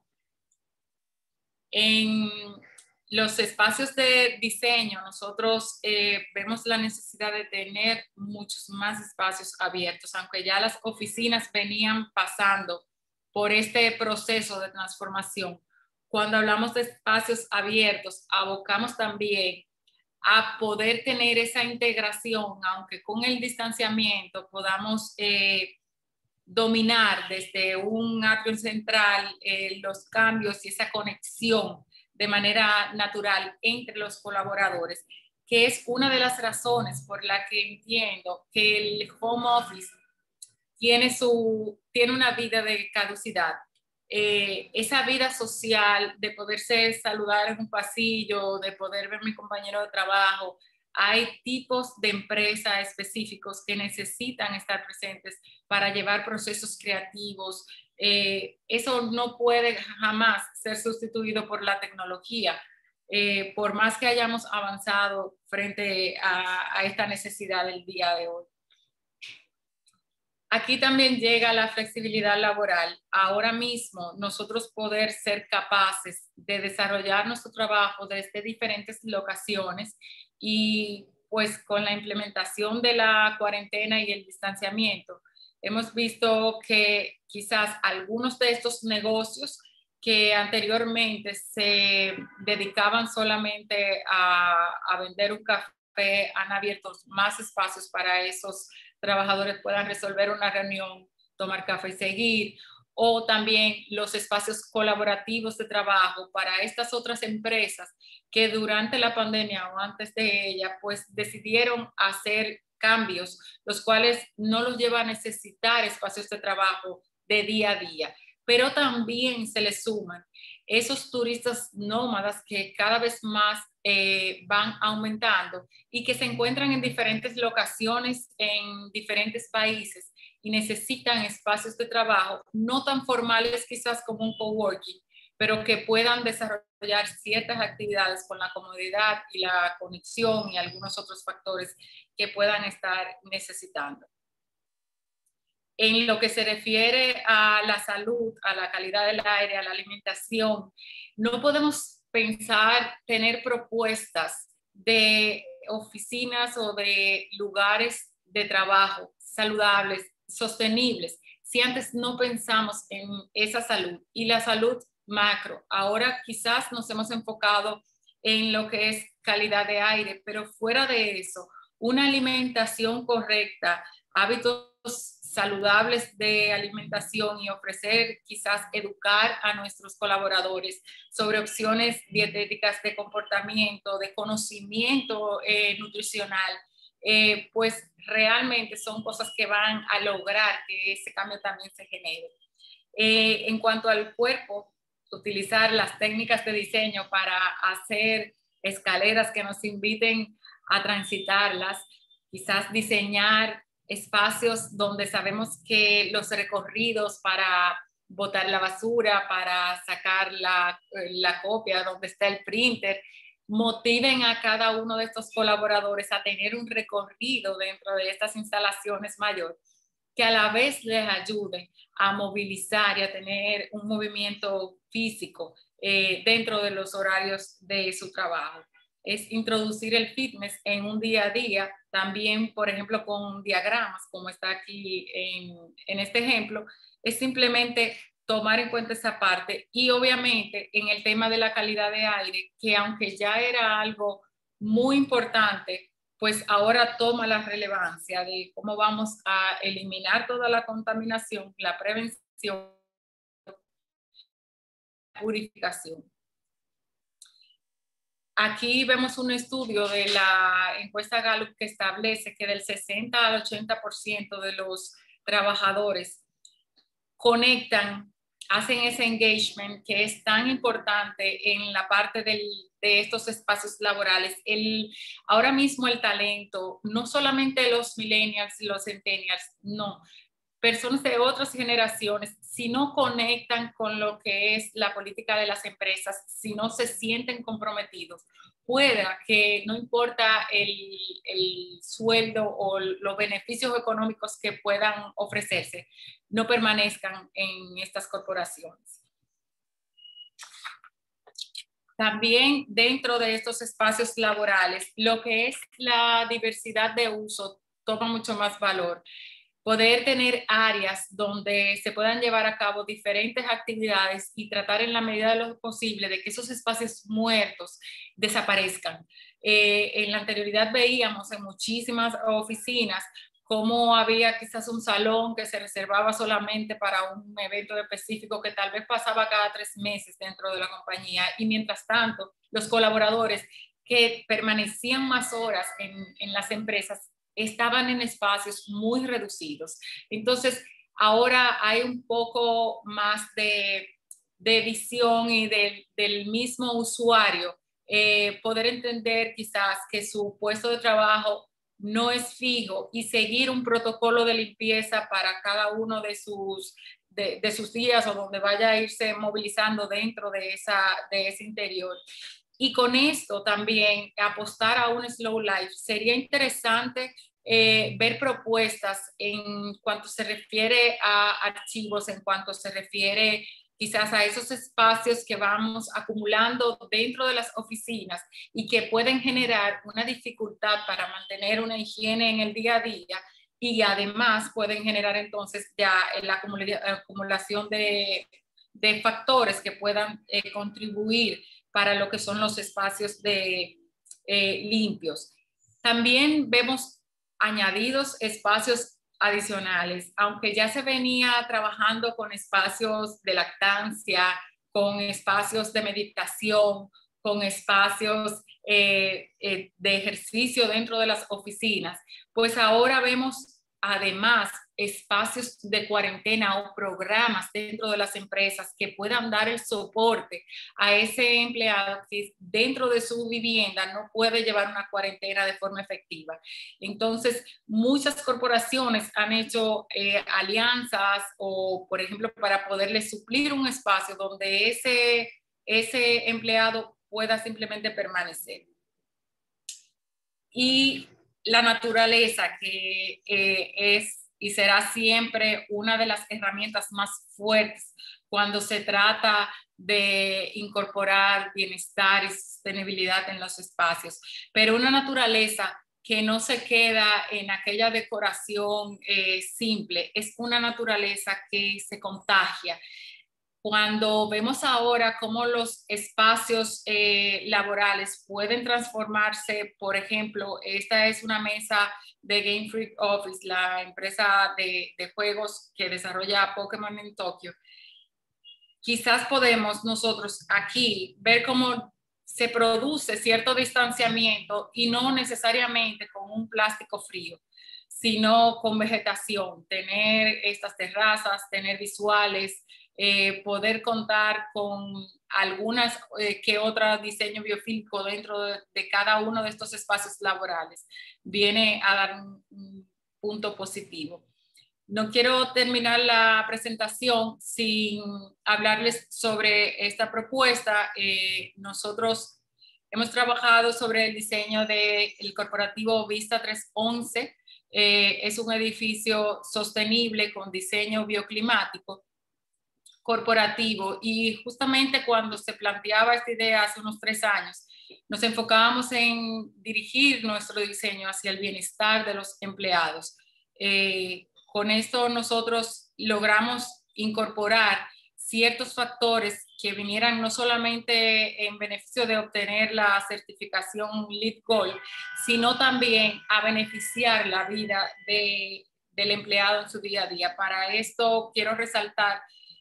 En los espacios de diseño, nosotros eh, vemos la necesidad de tener muchos más espacios abiertos, aunque ya las oficinas venían pasando por este proceso de transformación. Cuando hablamos de espacios abiertos, abocamos también a poder tener esa integración, aunque con el distanciamiento podamos eh, dominar desde un atrio central eh, los cambios y esa conexión de manera natural entre los colaboradores, que es una de las razones por la que entiendo que el home office tiene, su, tiene una vida de caducidad. Eh, esa vida social de poderse saludar en un pasillo, de poder ver a mi compañero de trabajo. Hay tipos de empresas específicos que necesitan estar presentes para llevar procesos creativos. Eh, eso no puede jamás ser sustituido por la tecnología, eh, por más que hayamos avanzado frente a, a esta necesidad del día de hoy. Aquí también llega la flexibilidad laboral. Ahora mismo nosotros poder ser capaces de desarrollar nuestro trabajo desde diferentes locaciones y pues con la implementación de la cuarentena y el distanciamiento, hemos visto que quizás algunos de estos negocios que anteriormente se dedicaban solamente a, a vender un café han abierto más espacios para esos trabajadores puedan resolver una reunión, tomar café y seguir, o también los espacios colaborativos de trabajo para estas otras empresas que durante la pandemia o antes de ella, pues decidieron hacer cambios, los cuales no los lleva a necesitar espacios de trabajo de día a día, pero también se les suman esos turistas nómadas que cada vez más eh, van aumentando y que se encuentran en diferentes locaciones en diferentes países y necesitan espacios de trabajo no tan formales quizás como un coworking, pero que puedan desarrollar ciertas actividades con la comodidad y la conexión y algunos otros factores que puedan estar necesitando. En lo que se refiere a la salud, a la calidad del aire, a la alimentación, no podemos pensar tener propuestas de oficinas o de lugares de trabajo saludables, sostenibles, si antes no pensamos en esa salud y la salud macro. Ahora quizás nos hemos enfocado en lo que es calidad de aire, pero fuera de eso, una alimentación correcta, hábitos saludables de alimentación y ofrecer, quizás educar a nuestros colaboradores sobre opciones dietéticas de comportamiento, de conocimiento eh, nutricional, eh, pues realmente son cosas que van a lograr que ese cambio también se genere. Eh, en cuanto al cuerpo, utilizar las técnicas de diseño para hacer escaleras que nos inviten a transitarlas, quizás diseñar espacios donde sabemos que los recorridos para botar la basura, para sacar la, la copia, donde está el printer, motiven a cada uno de estos colaboradores a tener un recorrido dentro de estas instalaciones mayor, que a la vez les ayude a movilizar y a tener un movimiento físico eh, dentro de los horarios de su trabajo. Es introducir el fitness en un día a día, también, por ejemplo, con diagramas, como está aquí en, en este ejemplo, es simplemente tomar en cuenta esa parte y obviamente en el tema de la calidad de aire, que aunque ya era algo muy importante, pues ahora toma la relevancia de cómo vamos a eliminar toda la contaminación, la prevención, la purificación. aquí vemos un estudio de la encuesta Gallup que establece que del sesenta al ochenta por ciento de los trabajadores conectan, hacen ese engagement que es tan importante en la parte del, de estos espacios laborales. El, ahora mismo el talento, no solamente los millennials y los centennials, no, personas de otras generaciones, si no conectan con lo que es la política de las empresas, si no se sienten comprometidos, pueda que no importa el, el sueldo o los beneficios económicos que puedan ofrecerse, no permanezcan en estas corporaciones. También dentro de estos espacios laborales, lo que es la diversidad de uso toma mucho más valor. Poder tener áreas donde se puedan llevar a cabo diferentes actividades y tratar en la medida de lo posible de que esos espacios muertos desaparezcan. Eh, en la anterioridad veíamos en muchísimas oficinas cómo había quizás un salón que se reservaba solamente para un evento específico que tal vez pasaba cada tres meses dentro de la compañía, y mientras tanto los colaboradores que permanecían más horas en, en las empresas estaban en espacios muy reducidos. Entonces, ahora hay un poco más de, de visión y de, del mismo usuario, eh, poder entender quizás que su puesto de trabajo no es fijo y seguir un protocolo de limpieza para cada uno de sus, de, de sus días o donde vaya a irse movilizando dentro de, esa, de ese interior. Y con esto también apostar a un slow life. Sería interesante eh, ver propuestas en cuanto se refiere a archivos, en cuanto se refiere quizás a esos espacios que vamos acumulando dentro de las oficinas y que pueden generar una dificultad para mantener una higiene en el día a día, y además pueden generar entonces ya la acumulación de, de factores que puedan eh, contribuir para lo que son los espacios de, eh, limpios. También vemos añadidos espacios adicionales, aunque ya se venía trabajando con espacios de lactancia, con espacios de meditación, con espacios eh, eh, de ejercicio dentro de las oficinas, pues ahora vemos además espacios de cuarentena o programas dentro de las empresas que puedan dar el soporte a ese empleado que dentro de su vivienda no puede llevar una cuarentena de forma efectiva. Entonces, muchas corporaciones han hecho eh, alianzas o, por ejemplo, para poderles suplir un espacio donde ese, ese empleado pueda simplemente permanecer. Y la naturaleza, que eh, es y será siempre una de las herramientas más fuertes cuando se trata de incorporar bienestar y sostenibilidad en los espacios, pero una naturaleza que no se queda en aquella decoración eh, simple, es una naturaleza que se contagia. Cuando vemos ahora cómo los espacios eh, laborales pueden transformarse, por ejemplo, esta es una mesa de Game Freak Office, la empresa de, de juegos que desarrolla Pokémon en Tokio. Quizás podemos nosotros aquí ver cómo se produce cierto distanciamiento y no necesariamente con un plástico frío, sino con vegetación, tener estas terrazas, tener visuales, Eh, poder contar con algunas eh, que otro diseño biofílico dentro de, de cada uno de estos espacios laborales, viene a dar un, un punto positivo. No quiero terminar la presentación sin hablarles sobre esta propuesta. Eh, nosotros hemos trabajado sobre el diseño del corporativo Vista trescientos once. Eh, es un edificio sostenible con diseño bioclimático corporativo, y justamente cuando se planteaba esta idea hace unos tres años, nos enfocábamos en dirigir nuestro diseño hacia el bienestar de los empleados. Eh, con esto nosotros logramos incorporar ciertos factores que vinieran no solamente en beneficio de obtener la certificación LEED Gold, sino también a beneficiar la vida de, del empleado en su día a día. Para esto quiero resaltar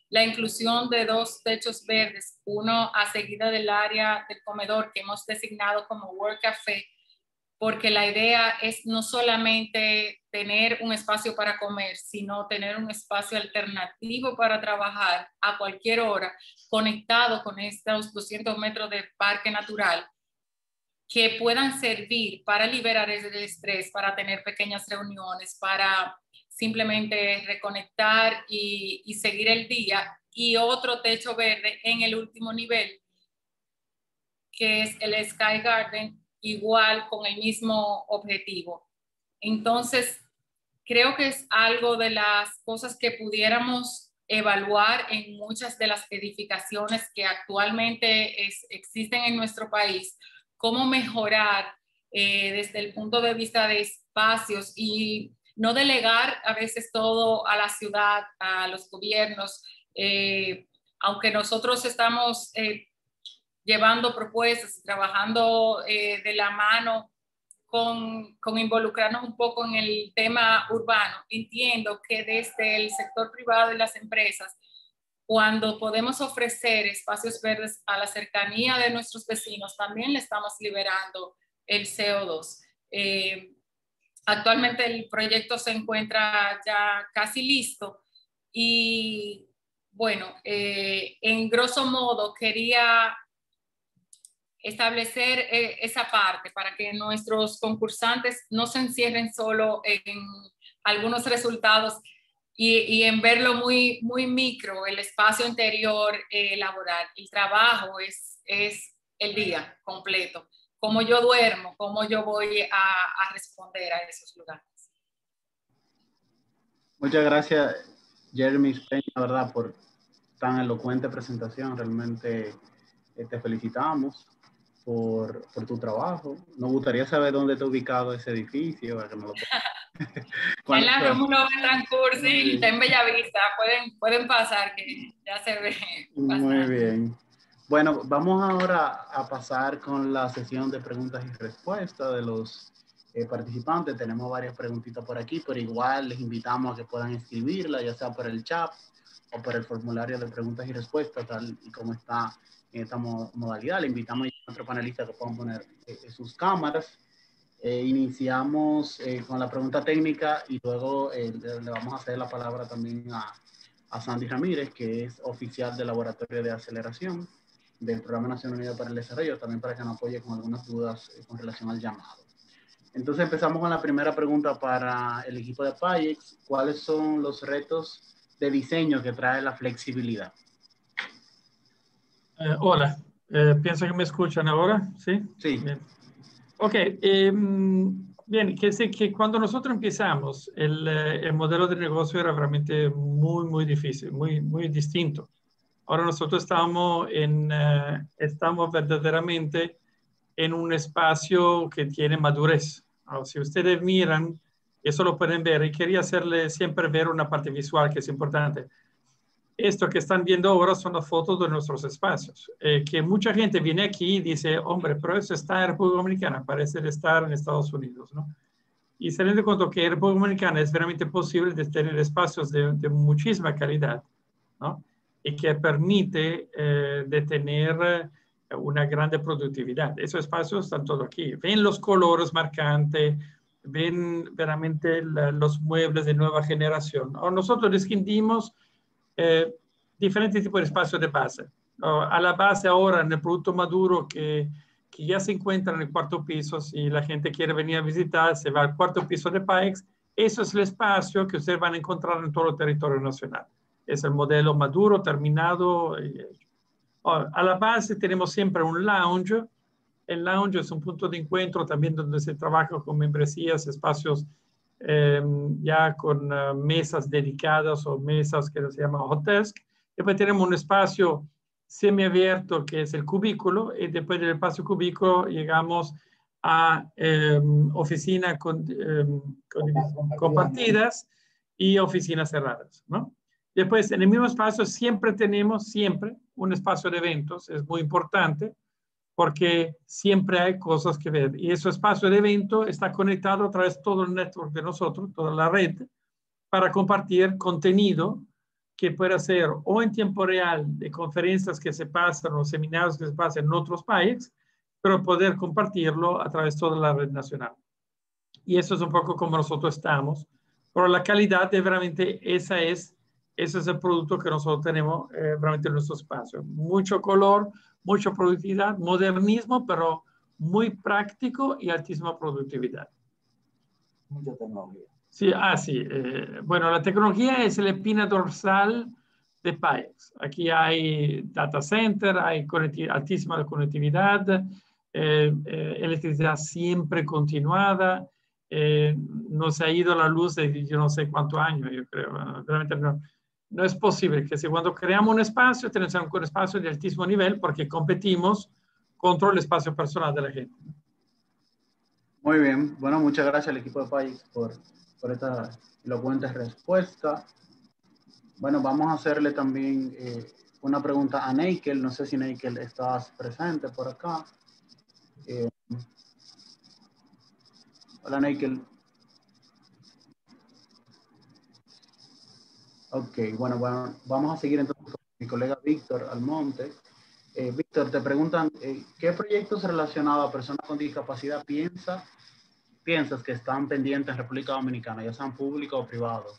la inclusión de dos techos verdes, uno a seguida del área del comedor que hemos designado como Work Café, porque la idea es no solamente tener un espacio para comer, sino tener un espacio alternativo para trabajar a cualquier hora, conectado con estos doscientos metros de parque natural, que puedan servir para liberar el estrés, para tener pequeñas reuniones, para simplemente reconectar y, y seguir el día. Y otro techo verde en el último nivel, que es el Sky Garden, igual con el mismo objetivo. Entonces, creo que es algo de las cosas que pudiéramos evaluar en muchas de las edificaciones que actualmente es, existen en nuestro país, cómo mejorar eh, desde el punto de vista de espacios y no delegar a veces todo a la ciudad, a los gobiernos, eh, aunque nosotros estamos eh, llevando propuestas, trabajando eh, de la mano con, con involucrarnos un poco en el tema urbano. Entiendo que desde el sector privado y las empresas, cuando podemos ofrecer espacios verdes a la cercanía de nuestros vecinos, también le estamos liberando el C O dos. Eh, actualmente el proyecto se encuentra ya casi listo y bueno, eh, en grosso modo quería establecer eh, esa parte para que nuestros concursantes no se encierren solo en algunos resultados y, y en verlo muy, muy micro, el espacio interior eh, laboral. El trabajo es, es el día completo. Cómo yo duermo, cómo yo voy a, a responder a esos lugares. Muchas gracias, Jeremy Peña, la verdad, por tan elocuente presentación. Realmente eh, te felicitamos por, por tu trabajo. Nos gustaría saber dónde está ubicado ese edificio. Para que nos lo está en la Rómulo Betancourt, sí, está en Bellavista. Pueden, pueden pasar, que ya se ve bastante. Muy bien. Bueno, vamos ahora a pasar con la sesión de preguntas y respuestas de los eh, participantes. Tenemos varias preguntitas por aquí, pero igual les invitamos a que puedan escribirlas, ya sea por el chat o por el formulario de preguntas y respuestas, tal y como está en esta modalidad. Le invitamos a nuestro panelista que puedan poner eh, sus cámaras. Eh, iniciamos eh, con la pregunta técnica y luego eh, le, le vamos a hacer la palabra también a, a Sandy Ramírez, que es oficial del Laboratorio de Aceleración del Programa Nacional Unido para el Desarrollo, también para que nos apoye con algunas dudas eh, con relación al llamado. Entonces empezamos con la primera pregunta para el equipo de PAYEX. ¿Cuáles son los retos de diseño que trae la flexibilidad? Eh, hola, eh, pienso que me escuchan ahora, ¿sí? Sí. Bien. Ok, eh, bien, que sé que cuando nosotros empezamos, el, el modelo de negocio era realmente muy, muy difícil, muy, muy distinto. Ahora nosotros estamos, en, uh, estamos verdaderamente en un espacio que tiene madurez. ¿No? Si ustedes miran, eso lo pueden ver, y quería hacerle siempre ver una parte visual que es importante. Esto que están viendo ahora son las fotos de nuestros espacios, eh, que mucha gente viene aquí y dice, hombre, pero eso está en República Dominicana, parece estar en Estados Unidos, ¿no? Y se den cuenta que en República Dominicana es realmente posible de tener espacios de, de muchísima calidad, ¿no? Y que permite eh, de tener una grande productividad. Esos espacios están todos aquí. Ven los colores marcantes, ven realmente la, los muebles de nueva generación. O nosotros distinguimos eh, diferentes tipos de espacios de base. O a la base ahora, en el producto maduro que, que ya se encuentra en el cuarto piso, si la gente quiere venir a visitar, se va al cuarto piso de PAYEX. Eso es el espacio que ustedes van a encontrar en todo el territorio nacional. Es el modelo maduro, terminado. A la base tenemos siempre un lounge. El lounge es un punto de encuentro también donde se trabaja con membresías, espacios eh, ya con uh, mesas dedicadas o mesas que se llaman hot desk. Después tenemos un espacio semiabierto que es el cubículo y después del espacio cubículo llegamos a eh, oficinas con, eh, con, compartidas y oficinas cerradas, ¿no? Después, en el mismo espacio siempre tenemos, siempre, un espacio de eventos. Es muy importante porque siempre hay cosas que ver. Y ese espacio de evento está conectado a través de todo el network de nosotros, toda la red, para compartir contenido que pueda ser o en tiempo real de conferencias que se pasan o seminarios que se pasan en otros países, pero poder compartirlo a través de toda la red nacional. Y eso es un poco como nosotros estamos. Pero la calidad de realmente esa es, ese es el producto que nosotros tenemos eh, realmente en nuestro espacio. Mucho color, mucha productividad, modernismo, pero muy práctico y altísima productividad. Mucha tecnología. Sí, ah, sí. Eh, bueno, la tecnología es la espina dorsal de Payex. Aquí hay data center, hay altísima conectividad, eh, eh, electricidad siempre continuada. Eh, no se ha ido la luz de yo no sé cuántos años, yo creo. Realmente no, no es posible que si cuando creamos un espacio, tenemos un espacio de altísimo nivel porque competimos contra el espacio personal de la gente. Muy bien. Bueno, muchas gracias al equipo de Payex por, por esta elocuente respuesta. Bueno, vamos a hacerle también eh, una pregunta a Neikel. No sé si Neikel estás presente por acá. Eh, hola, Neikel. Ok, bueno, bueno, vamos a seguir entonces con mi colega Víctor Almonte. Eh, Víctor, te preguntan, eh, ¿qué proyectos relacionados a personas con discapacidad piensa, piensas que están pendientes en República Dominicana, ya sean públicos o privados?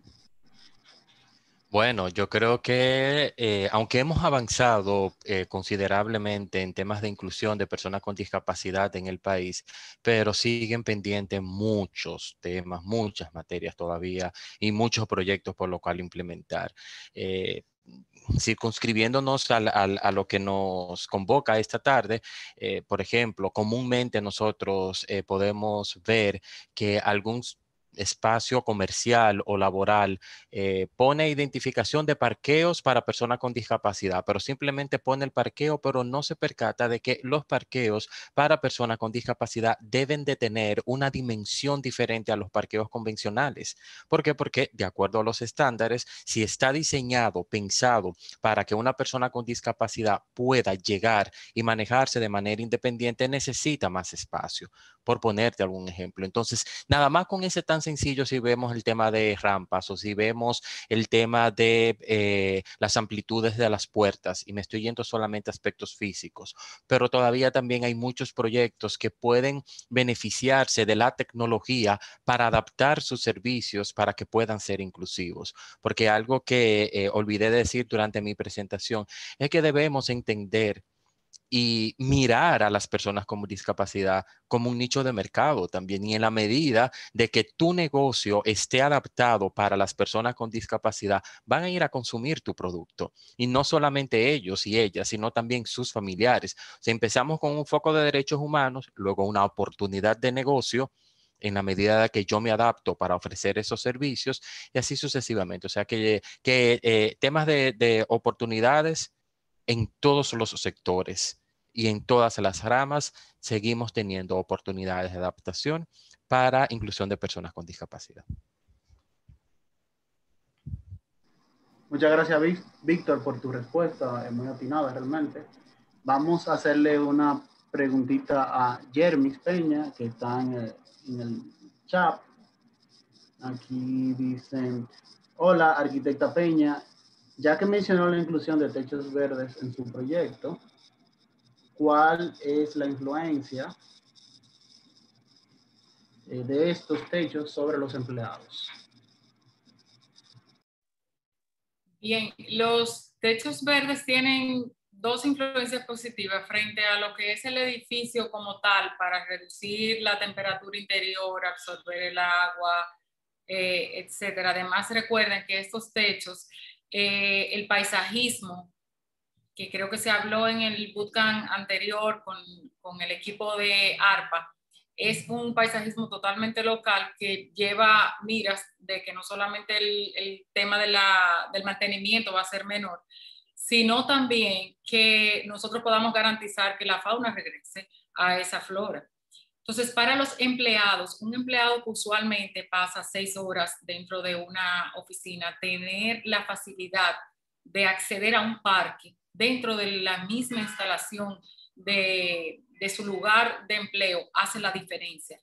Bueno, yo creo que eh, aunque hemos avanzado eh, considerablemente en temas de inclusión de personas con discapacidad en el país, pero siguen pendientes muchos temas, muchas materias todavía y muchos proyectos por lo cual implementar. Eh, circunscribiéndonos al, al, a lo que nos convoca esta tarde, eh, por ejemplo, comúnmente nosotros eh, podemos ver que algún espacio comercial o laboral eh, pone identificación de parqueos para personas con discapacidad, pero simplemente pone el parqueo, pero no se percata de que los parqueos para personas con discapacidad deben de tener una dimensión diferente a los parqueos convencionales. ¿Por qué? Porque de acuerdo a los estándares, si está diseñado, pensado para que una persona con discapacidad pueda llegar y manejarse de manera independiente, necesita más espacio, por ponerte algún ejemplo. Entonces, nada más con ese tan sencillo, si vemos el tema de rampas o si vemos el tema de eh, las amplitudes de las puertas, y me estoy yendo solamente a aspectos físicos, pero todavía también hay muchos proyectos que pueden beneficiarse de la tecnología para adaptar sus servicios para que puedan ser inclusivos. Porque algo que eh, olvidé decir durante mi presentación es que debemos entender y mirar a las personas con discapacidad como un nicho de mercado también, y en la medida de que tu negocio esté adaptado para las personas con discapacidad, van a ir a consumir tu producto, y no solamente ellos y ellas, sino también sus familiares. O sea, empezamos con un foco de derechos humanos, luego una oportunidad de negocio en la medida de que yo me adapto para ofrecer esos servicios, y así sucesivamente. O sea, que, que eh, temas de, de oportunidades en todos los sectores y en todas las ramas seguimos teniendo oportunidades de adaptación para inclusión de personas con discapacidad. Muchas gracias, Víctor, por tu respuesta, es muy atinada realmente. Vamos a hacerle una preguntita a Jermis Peña, que está en el, en el chat. Aquí dicen, hola, arquitecta Peña, ya que mencionó la inclusión de techos verdes en su proyecto, ¿cuál es la influencia eh, de estos techos sobre los empleados? Bien, los techos verdes tienen dos influencias positivas frente a lo que es el edificio como tal, para reducir la temperatura interior, absorber el agua, eh, etcétera. Además, recuerden que estos techos, eh, el paisajismo, que creo que se habló en el bootcamp anterior con, con el equipo de ARPA, es un paisajismo totalmente local que lleva miras de que no solamente el, el tema de la, del mantenimiento va a ser menor, sino también que nosotros podamos garantizar que la fauna regrese a esa flora. Entonces, para los empleados, un empleado que usualmente pasa seis horas dentro de una oficina, tener la facilidad de acceder a un parque dentro de la misma instalación de, de su lugar de empleo hace la diferencia.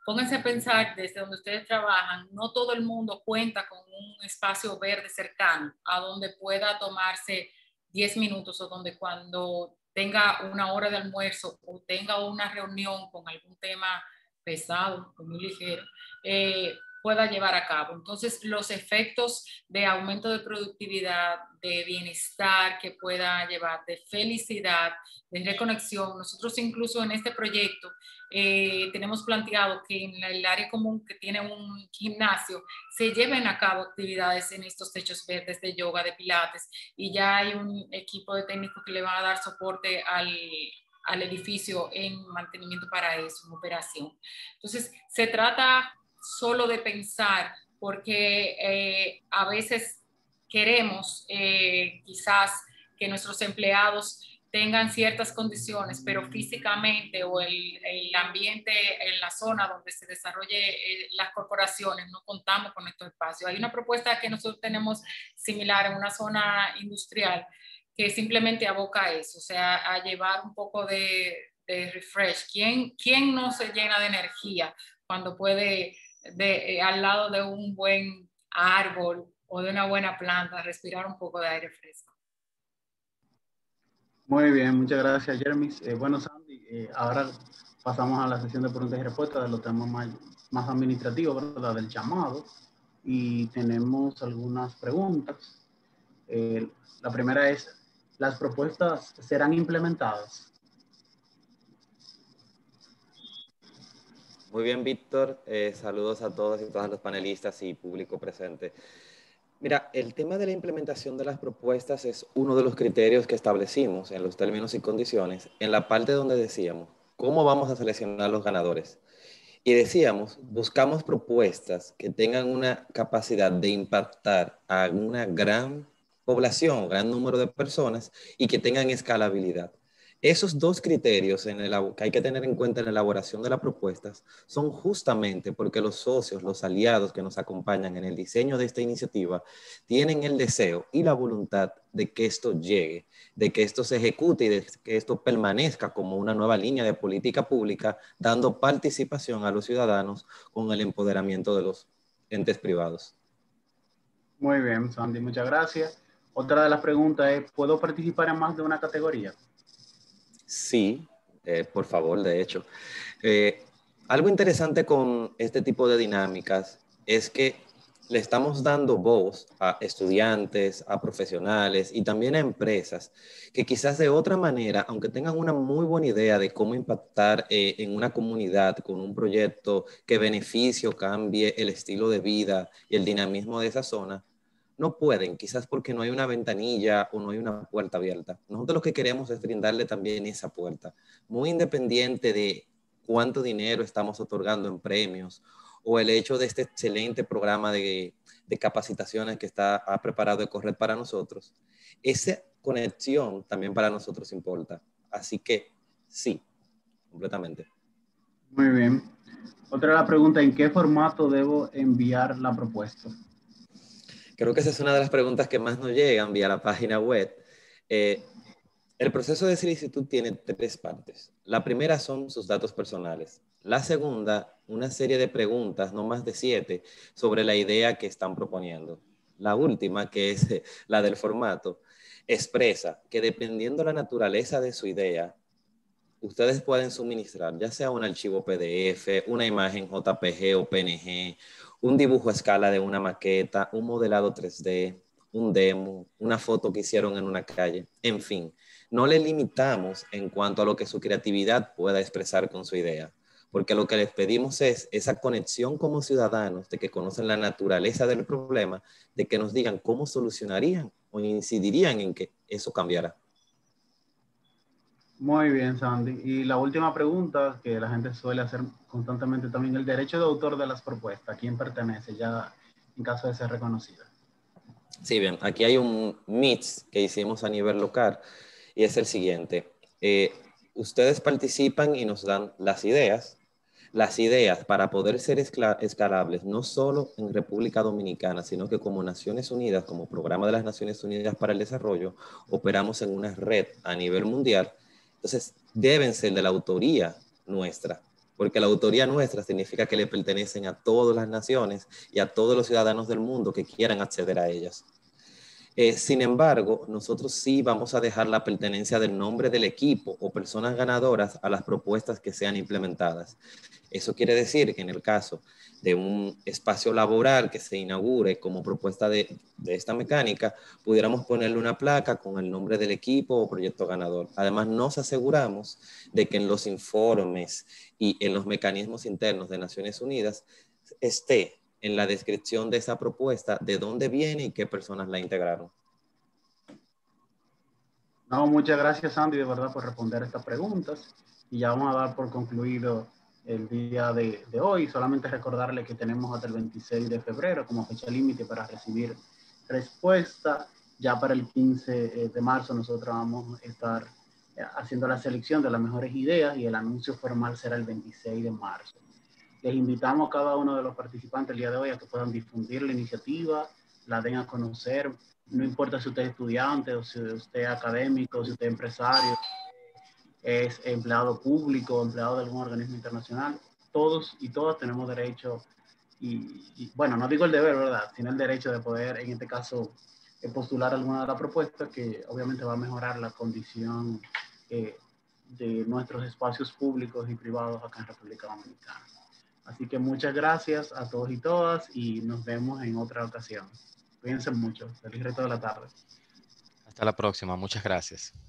pónganse a pensar desde donde ustedes trabajan, no todo el mundo cuenta con un espacio verde cercano a donde pueda tomarse diez minutos o donde cuando tenga una hora de almuerzo o tenga una reunión con algún tema pesado o muy ligero, eh, pueda llevar a cabo. Entonces, los efectos de aumento de productividad, de bienestar que pueda llevar, de felicidad, de reconexión. Nosotros incluso en este proyecto eh, tenemos planteado que en el área común que tiene un gimnasio se lleven a cabo actividades en estos techos verdes de yoga, de pilates, y ya hay un equipo de técnicos que le van a dar soporte al, al edificio en mantenimiento para eso, en operación. Entonces, se trata solo de pensar, porque eh, a veces queremos eh, quizás que nuestros empleados tengan ciertas condiciones, pero físicamente o el, el ambiente en la zona donde se desarrolle eh, las corporaciones no contamos con estos espacios. Hay una propuesta que nosotros tenemos similar en una zona industrial que simplemente aboca a eso, o sea, a llevar un poco de, de refresh. ¿Quién, ¿Quién no se llena de energía cuando puede de, eh, al lado de un buen árbol o de una buena planta respirar un poco de aire fresco? Muy bien, muchas gracias, Jeremy. Eh, bueno, Sandy, eh, ahora pasamos a la sesión de preguntas y respuestas de los temas más, más administrativos, ¿verdad? Del llamado. Y tenemos algunas preguntas. Eh, la primera es, ¿las propuestas serán implementadas? Muy bien, Víctor. Eh, saludos a todos y todas los panelistas y público presente. Mira, el tema de la implementación de las propuestas es uno de los criterios que establecimos en los términos y condiciones, en la parte donde decíamos, ¿cómo vamos a seleccionar los ganadores? Y decíamos, buscamos propuestas que tengan una capacidad de impactar a una gran población, gran número de personas y que tengan escalabilidad. Esos dos criterios en el, que hay que tener en cuenta en la elaboración de las propuestas son justamente porque los socios, los aliados que nos acompañan en el diseño de esta iniciativa tienen el deseo y la voluntad de que esto llegue, de que esto se ejecute y de que esto permanezca como una nueva línea de política pública, dando participación a los ciudadanos con el empoderamiento de los entes privados. Muy bien, Sandy, muchas gracias. Otra de las preguntas es, ¿puedo participar en más de una categoría? Sí, eh, por favor, de hecho. Eh, algo interesante con este tipo de dinámicas es que le estamos dando voz a estudiantes, a profesionales y también a empresas que quizás de otra manera, aunque tengan una muy buena idea de cómo impactar eh, en una comunidad con un proyecto que beneficie o cambie el estilo de vida y el dinamismo de esa zona, no pueden, quizás porque no hay una ventanilla o no hay una puerta abierta. Nosotros lo que queremos es brindarle también esa puerta, muy independiente de cuánto dinero estamos otorgando en premios o el hecho de este excelente programa de, de capacitaciones que está ha preparado EcoRed para nosotros. Esa conexión también para nosotros importa. Así que sí, completamente. Muy bien. Otra de las preguntas, ¿en qué formato debo enviar la propuesta? Creo que esa es una de las preguntas que más nos llegan vía la página web. Eh, el proceso de solicitud tiene tres partes. La primera son sus datos personales. La segunda, una serie de preguntas, no más de siete, sobre la idea que están proponiendo. La última, que es eh, la del formato, expresa que dependiendo de la naturaleza de su idea, ustedes pueden suministrar ya sea un archivo P D F, una imagen J P G o P N G, un dibujo a escala de una maqueta, un modelado tres D, un demo, una foto que hicieron en una calle, en fin. No le limitamos en cuanto a lo que su creatividad pueda expresar con su idea, porque lo que les pedimos es esa conexión como ciudadanos, de que conocen la naturaleza del problema, de que nos digan cómo solucionarían o incidirían en que eso cambiara. Muy bien, Sandy. Y la última pregunta que la gente suele hacer constantemente también, el derecho de autor de las propuestas, ¿a quién pertenece ya en caso de ser reconocida? Sí, bien, aquí hay un mix que hicimos a nivel local y es el siguiente. Eh, ustedes participan y nos dan las ideas. Las ideas para poder ser escalables, no solo en República Dominicana, sino que como Naciones Unidas, como Programa de las Naciones Unidas para el Desarrollo, operamos en una red a nivel mundial. Entonces, deben ser de la autoría nuestra. porque la autoría nuestra significa que le pertenecen a todas las naciones y a todos los ciudadanos del mundo que quieran acceder a ellas. Eh, sin embargo, nosotros sí vamos a dejar la pertenencia del nombre del equipo o personas ganadoras a las propuestas que sean implementadas. Eso quiere decir que en el caso de un espacio laboral que se inaugure como propuesta de, de esta mecánica, pudiéramos ponerle una placa con el nombre del equipo o proyecto ganador. Además, nos aseguramos de que en los informes y en los mecanismos internos de Naciones Unidas esté en la descripción de esa propuesta de dónde viene y qué personas la integraron. No, muchas gracias, Andy, de verdad, por responder estas preguntas. Y ya vamos a dar por concluido el día de, de hoy. Solamente recordarle que tenemos hasta el veintiséis de febrero como fecha límite para recibir respuesta. Ya para el quince de marzo nosotros vamos a estar haciendo la selección de las mejores ideas y el anuncio formal será el veintiséis de marzo. Les invitamos a cada uno de los participantes el día de hoy a que puedan difundir la iniciativa, la den a conocer. No importa si usted es estudiante o si usted es académico, si usted es empresario, es empleado público, empleado de algún organismo internacional. Todos y todas tenemos derecho, y, y bueno, no digo el deber, ¿verdad?, sino el derecho de poder, en este caso, postular alguna de las propuestas que obviamente va a mejorar la condición eh, de nuestros espacios públicos y privados acá en República Dominicana. Así que muchas gracias a todos y todas y nos vemos en otra ocasión. Cuídense mucho. Feliz resto de la tarde. Hasta la próxima. Muchas gracias.